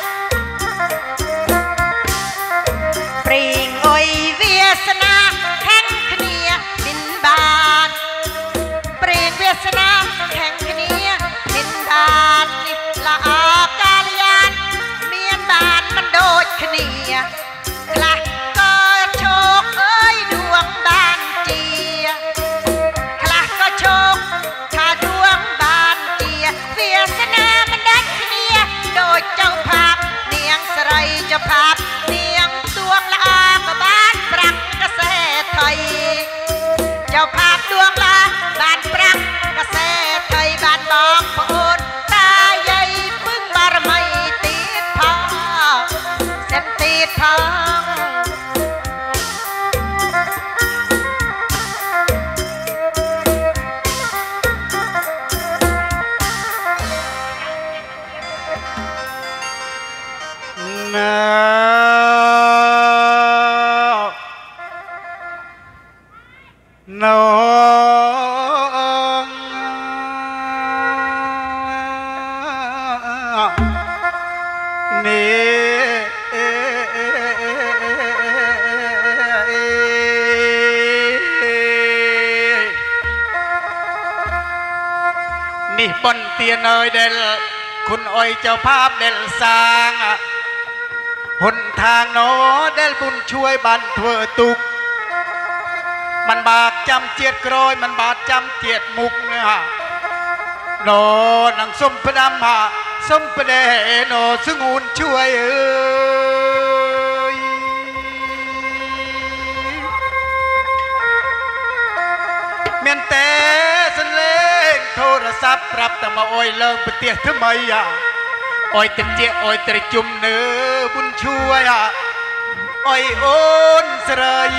ปริงโอยเวียสนาแข่งขเนียบินบานเปรียงเวียสนาแข่งขเนียบินบานละอากาลยานเมียนบานมันโดดขเนียคลักก็โชคเอ้ยดวงบานเจียคลักก็โชคถ้าดวงบานเจียเวียสนามันดัดขเนียโดยเจ้าภาพเนียงสไรเจ้าภาพเนียงดวงละอาก็บ้านปรักเกษตรไทยเจ้าภาพดวงละบ้านปรักเกษตรไทยบ้านบอกพระโอนตาใหญ่พึ่งบารมีติดพังเส้นติดพังน้องนี่นี่บนเตียนเอยเดลคุณอ้อยเจ้าภาพเด่นสร้างหนทางโนเดลบุญช่วยบันเทอตุกมันบากจำเจียดกรอยมันบาดจำเจียดมุกเนี่ยฮะโนนังส้มประดำฮะส้มประเดโนซึ่งหุ่นช่วยเอ้ยเมียนแต่สันเล่งโทรศัพท์ปรับแต่มาอ้อยเลิกไปเตี้ยทำไมอ่ะอ้อยเตเจียอ้อยเตจุ่มเนื้อบุญช่วยอ่ะอ้อยโอนสราย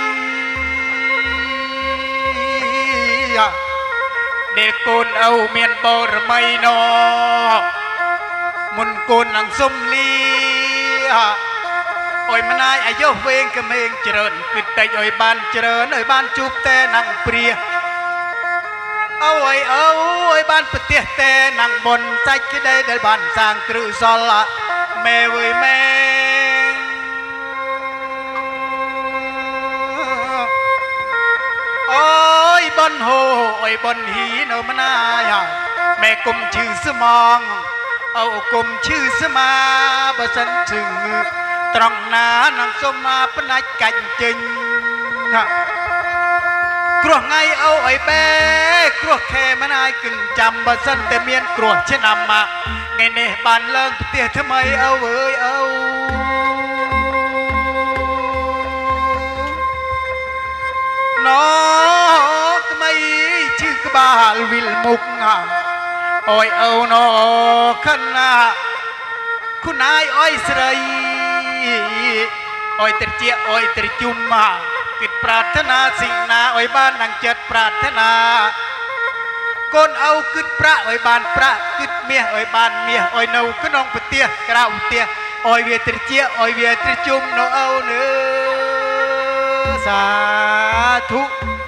เด็กโกนเอาเมียนบอระไม่นอมุนโกนหนังส้มลีอ้อยมานายอายุเวงกระเมงเจริญปิดแต่อ้อยบานเจริญอ้อยบานจูบแต่นังเปรียเอาไว้เอาไอ้บ้านปะเตี้ยแต่นังบนใจก็ได้ได้บ้านสร้างตรึซอละแม่เว้ยแม่โอ้ยบนโหโอ้ยบนหีโนมนายแม่กุมชื่อสมองเอากุมชื่อสมาบสันถึงตรองนานังสมาปนัยกันจริงกลัวไงเอาไอ้แบ้กลัวแค่มันายกึ่งจำบสันแต่เมียนกลัวเช่นนำมาไงเน่บานเลิงเตี้ยทำไมเอาเอ้ยเอาน้องไม่ชื่อกบาลวิลมุกอ่ะโอ้ยเอานอขันนะคุณนายอ้อยสไรอ้อยเตเจียอ้อยเตจุมมากิดปรารถนาสิ่งนาอ้อยบ้านนังเจ็ดปรารถนาก้นเอากึดพระอ้อยบ้านพระกึดเมียอ้อยบ้านเมียอ้อยเนาก็น้องปะเตี้ยกระอุเตี้ยอ้อยเวียตรเจียอ้อยเวียตรจุมเนาเอาเนื้อสาธุ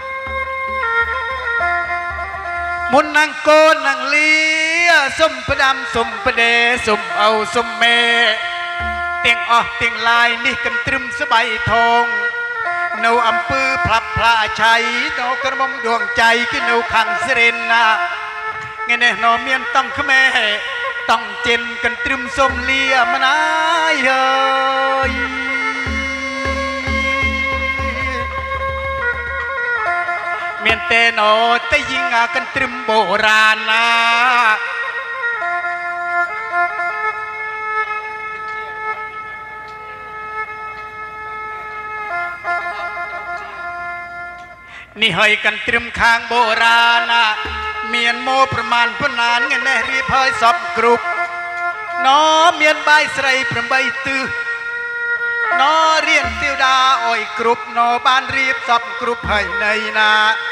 มุนนางโกนนางเลี้ยสมประดำสมประเดสมเอาสมเมเตียงออกเตียงลายนี่กันตรึมสบายทองเนาอำปือพลับพลาชัยเนากระมมดวงใจกินเนาขังเสรนนะไงเนี่ยนอเมียนต้องขแม่ต้องเจนกันตรึมสมเลียมานายเฮ้ยเมียนเตโนแต่ยิงอากันตรึมโบราณนะนี่เฮยกันตรึมคางโบราณเมียนโมประมาณพนานเงินแน่รีเพยสอบกรุบน้อเมียนใบใส่ประใบตื้อน้อเรียนติวดาอ้อยกรุบน้อบ้านรีบสอบกรุบให้ในนา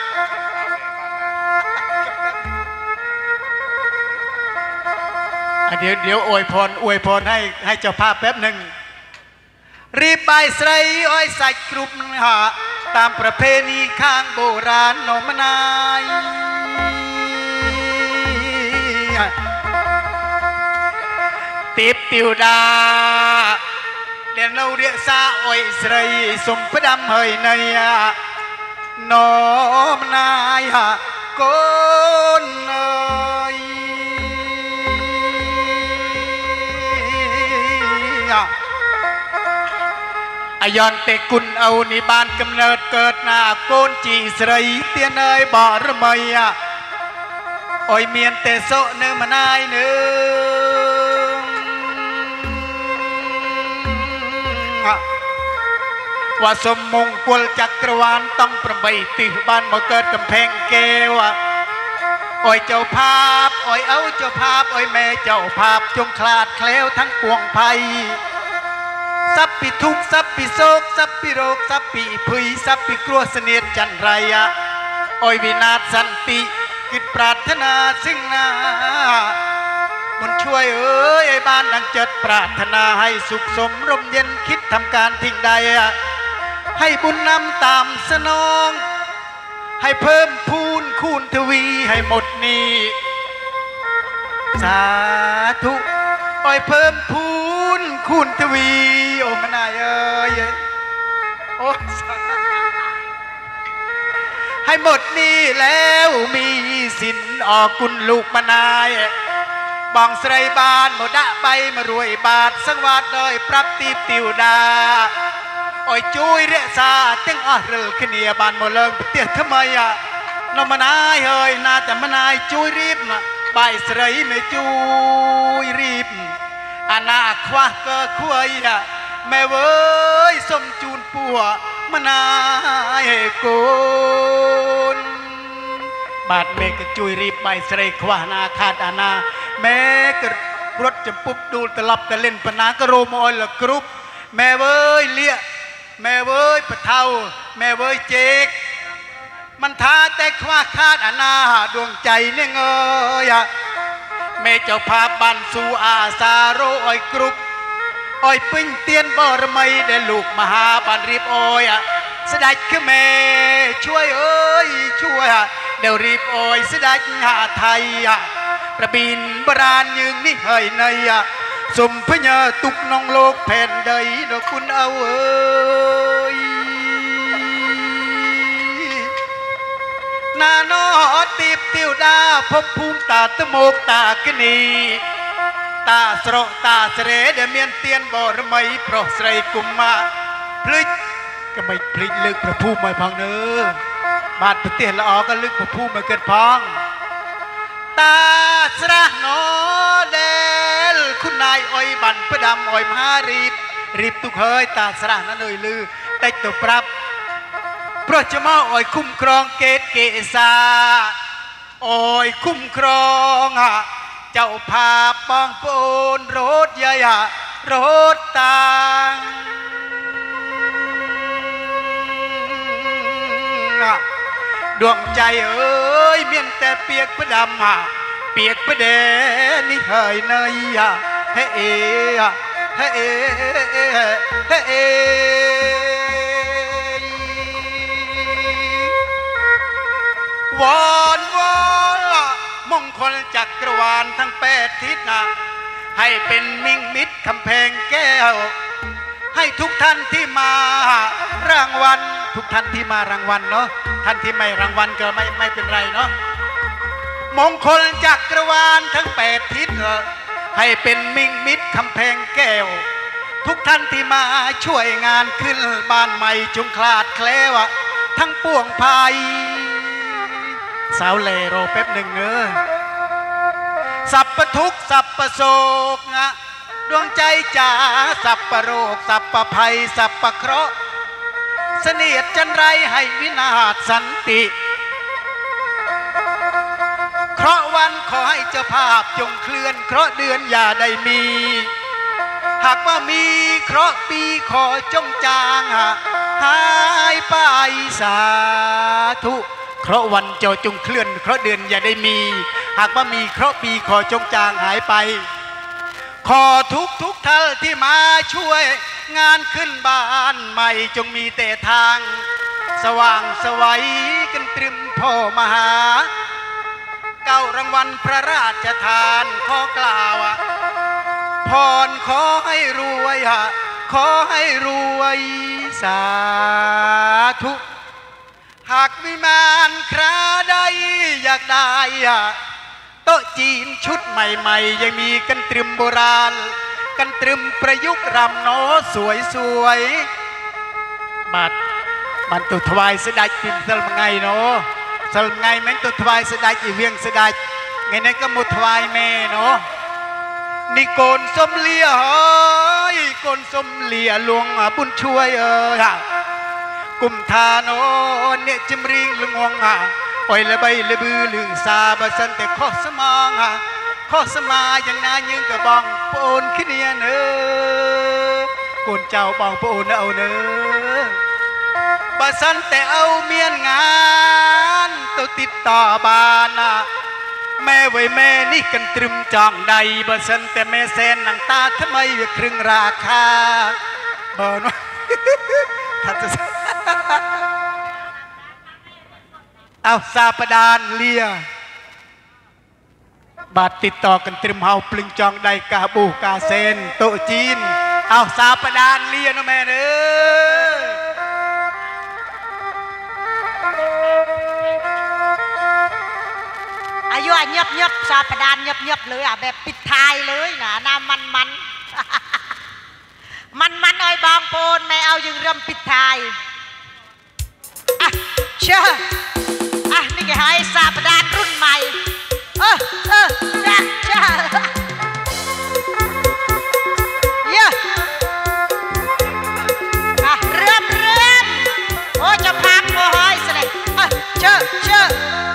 เดี๋ยวเดี๋ยวอวยพรอวยพรให้ให้เจ้าภาพแป๊บหนึ่งรีบใบใส่อ้อยใส่กรุบฮะตามประเพณีข้างโบราณโนมนายติบติวดาเดี๋ยวเราเรียกซาอ้อยใส่สมประดำเฮยในโนมนายโกนเอยอายอนเตกุนเอาในบ้านกำเนิดเกิดนาโกนจีสไรเตียนเอยบ่อระเมยโอ้ยเมียนเตโซเนื้อมานายเนื้อว่าสมมงคลจักรวาลต้องประใบติบ้านมาเกิดกำแพงเกวโอ้ยเจ้าภาพโอ้ยเอาเจ้าภาพโอ้ยแม่เจ้าภาพจงคลาดแคล้วทั้งปวงภัยสับปีทุกสับปีโศกสับปีโรคสับปีผุยสับปีกลัวเสนียดจันไรอะโอ้ยวินาศสันติกิจปรารถนาซึ่งนาบุญช่วยเอ้ยไอ้บ้านดังเจิดปรารถนาให้สุขสมร่มเย็นคิดทำการทิ้งใดอะให้บุญนำตามสนองให้เพิ่มพูนคูณทวีให้หมดนี้สาธุโอ้ยเพิ่มพูนคูณทวีโอ้มานายเอ้ยโอ้ให้หมดนี้แล้วมีสินออกกุลลูกมานายบองใส่บานหมดะใบมารวยบาทสังวาดเลยปรับตีบติวดาโอ้ยจุยเรียซาตึงอ่ะเรือขึ้นเนียบานหมดเลยเตี้ยทำไมอ่ะน้องมานายเฮ้ยน่าแต่มานายจุยรีบนะใบใส่ไม่จุยรีบอาณาคว้าเกอคุยอ่ะแม่เว้ยสมจูนปัวมานายโกนบาดเมกจุยรีบใบใส่คว้านาคาดอาณาแม่กรถจะปุ๊บดูตลับตะเล่นปนากระโรมอยละกรุ๊ปแม่เว้ยเลี้ยแม่เว้ยปะเทาแม่เว้ยเจกมันท้าแต่คว้าคาดอาณาดวงใจเนี่ยเงยแม่เจ้าพาบันสู่อาสาโรอ้อยกรุ๊ปอ้อยปิ้งเตียนบรมัยได้ลูกมหาบันรีบอ้อยเสด็จคือแม่ช่วยเอ้ยช่วยเดี๋ยวรีบอ้อยเสด็จหาไทยประบินบรานยืงนี่เฮยในสมพญาตุกน้องโลกแผ่นใดดอกคุณเอาเอ้ยนาโนตีบติวดาพบภูมิตาตะโมกตากนีตาสระตาเสรเดเมียนเตียนบรมัยเพราะใส่กุมมาพลิกก็ไม่พลิกลึกพระภูมิไม่พังเนื้อบาดประเตียนละออก็ลึกพระภูมิไม่เกิดพังตาสระนอเดลคุณนายอ้อยบันประดำอ้อยมหารีบรีบตุกเฮยตาสระนั่นเลยลือแต่ตัวปรับเพราะจะมาอ้อยคุ้มครองเกตเกษาอ้อยคุ้มครองเจ้าพาปองปูนรถยารถตางดวงใจเอ้ยเมียนแต่เปียกประดำฮะเปียกประเดนี่เฮยเนยเฮ้เอเฮ้เอเฮ้เอวอนวอนมงคลจักรวาลทั้งแปดทิศนะให้เป็นมิ่งมิตรคำแพงแก้วให้ทุกท่านที่มารางวัลทุกท่านที่มารางวัลเนาะท่านที่ไม่รางวัลก็ไม่ไม่เป็นไรเนาะมงคลจักรวาลทั้งแปดทิศให้เป็นมิ่งมิตรคำแพงแก้วทุกท่านที่มาช่วยงานขึ้นบ้านใหม่จงคลาดแคล้วทั้งปวงภัยสาวเลโรแป๊บหนึ่งเนอะสัพพทุกข์สัพพโศกนะดวงใจจ๋าสัพพโรคสัพพภัยสัพพเคราะห์เสนียดจันไรให้วินาศสันติเคราะห์วันขอให้เจ้าภาพจงเคลื่อนเคราะห์เดือนอย่าได้มีหากว่ามีเคราะห์ปีขอจงจางหายไปสาธุเคราะห์วันเจ้าจงเคลื่อนเคราะห์เดือนอย่าได้มีหากว่ามีเคราะห์ปีขอจงจางหายไปขอทุกทุกท่านที่มาช่วยงานขึ้นบ้านใหม่จงมีแต่ทางสว่างสวัยกันตรึมพ่อมหาเก้ารางวัลพระราชทานขอกล่าวพรขอให้รวยขอให้รวยสาธุหากวิมานคราใดอยากได้โต๊ะจีนชุดใหม่ๆยังมีกันตรึมโบราณกันตรึมประยุกต์รำโนสวยสวยบัดบันตุถวายเสด็จเป็นสลมไงเนาะสลมไงแม่งตุถวายเสด็จอีเวียงเสด็จไงนั่นก็มุถวายแม่เนาะนี่โกนสมเลียเฮ้ยโกนสมเลียหลวงบุญช่วยเออกุมทานนเนี่ยจิมริงลุงวงฮะปล่อยละใบละบือลือซาบะสันแต่ข้อสมองฮะข้อสมาอย่างนายืงกระบองโปนขึ้นเนี่ยเนอกุนเจ้าบองโปนเอาเนอบะสันแต่เอาเมียนงานตัวติดต่อบานแม่ไว้แม่นี่กันตรึมจองใดบะสันแต่แม่แสนหนังตาทำไมครึ่งราคาเบอร์น้อยท่านจะเอาซาปดานเลียบาดติดต่อกันตรึมเฮาปลึงจองใดกาบูกาเซนโตจีนเอาซาปดานเลียนะแม่เด้ออายุอันยับยับซาประดานเงียบๆเลยอ่ะแบบปิดท้ายเลยนะน้ำมันมันมันมันอ้อยบางโปนไม่เอายังเริ่มปิดท้ายอ่ะเชื่ออ่ะนี่ไงให้ซาประดานรุ่นใหม่เออเออจ้าจ้าเยอะอ่ะเริ่มเริ่มโอ้จะพักโอ้ยสิเลยอ่ะเชื่อเชื่อ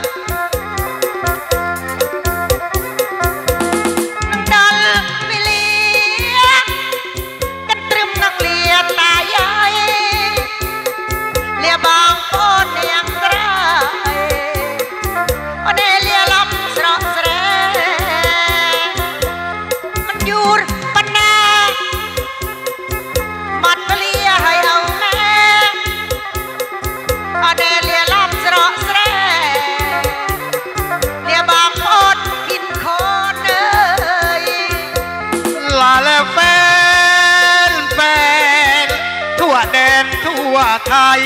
ไทย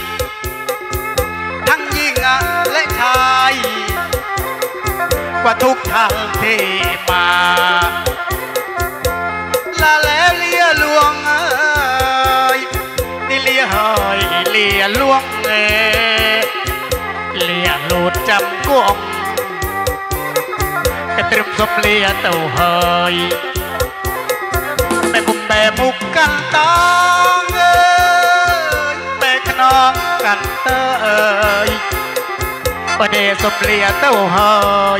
ทั้งหญิงและชายกว่าทุกทางที่มาลาแล้วเลียลวงเอ้ยนี่เลียเฮยเลียลวงเอ้เลียหลุดจำกวงกระตรึมสมเลียเต่าเฮยแม่บุมแม่มุกกันตองน้องกันเตยประเดสมเลียเต้าหอย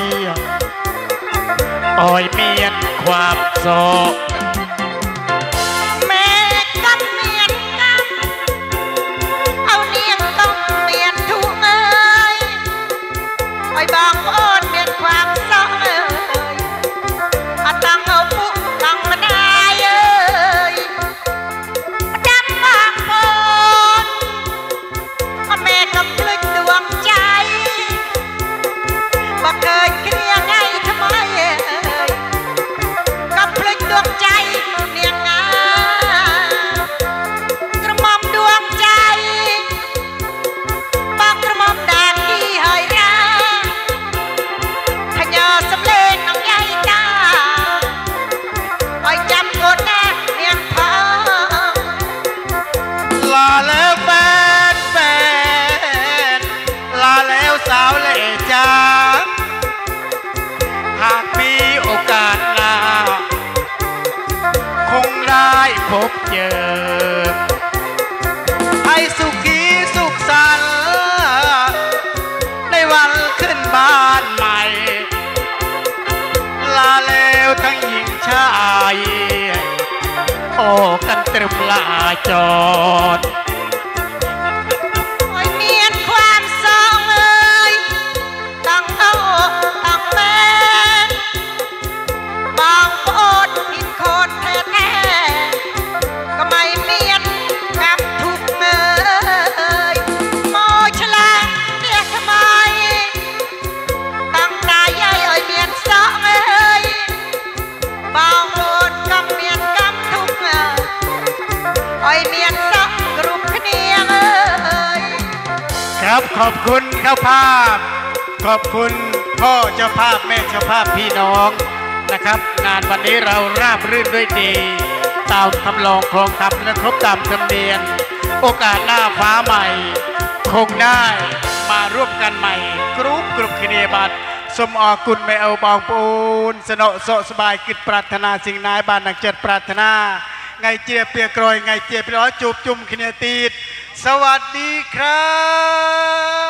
อ้อยเมียนความโศกแม่กับเมียนกับเอาเนียงต้องเมียนทุกเอ้ยอ้อยบางโอนเมียนความโศกเอ้ยอาตังเอาปุ๊กตังมาได้เอ้ยจำบางโอนแม่กำพลึกดวงใจบ่เคยเคลียร์ไงทำไมเอ่ยกำพลึกดวงใจเนียงงากระหม่อมดวงใจบอกกระหม่อมแดงที่เฮยราพญาสำเร็จน้องใหญ่ตาคอยจำกดแน่เนียงพอลาแล้วแฟนแฟนลาแล้วสาวเล่จ้าหากมีโอกาสหน้าคงได้พบเจอให้สุขีสุขสันต์ในวันขึ้นบ้านใหม่ลาแล้วทั้งหญิงชายโอ้กันตรึมลาจอดโอ้ยเมียนความสองเอ้ยต้องเอาต้องแม่บางโอดผิดโคตรแท้แท้ก็ไม่เมียนกับทุกเอ้ยโมชลาเรียกทำไมตั้งตาใหญ่เอ้ยเมียนสองเอ้ยบางโอดก็เมียนกับทุกเอ้ยอ้อยเมียนสองกรุ๊ปขเนียงเอ้ยครับขอบคุณเจ้าภาพขอบคุณพ่อเจ้าภาพแม่เจ้าภาพพี่น้องนะครับงานวันนี้เราราบรื่นด้วยดีตามคำลองคลองคำและครบตามธรรมเนียมโอกาสหน้าฟ้าใหม่คงได้มาร่วมกันใหม่กรุ๊ปกรุ๊ปคเนียบัตสมอกุลไม่เอาบองปูนสนอโสสบายกิจปรารถนาสิ่งนายบ้านนักเจ็ดปรารถนาไงเจียเปียกรอยไงเจียเปียร้อยจูบจุ่มคเนียตีดสวัสดีครับ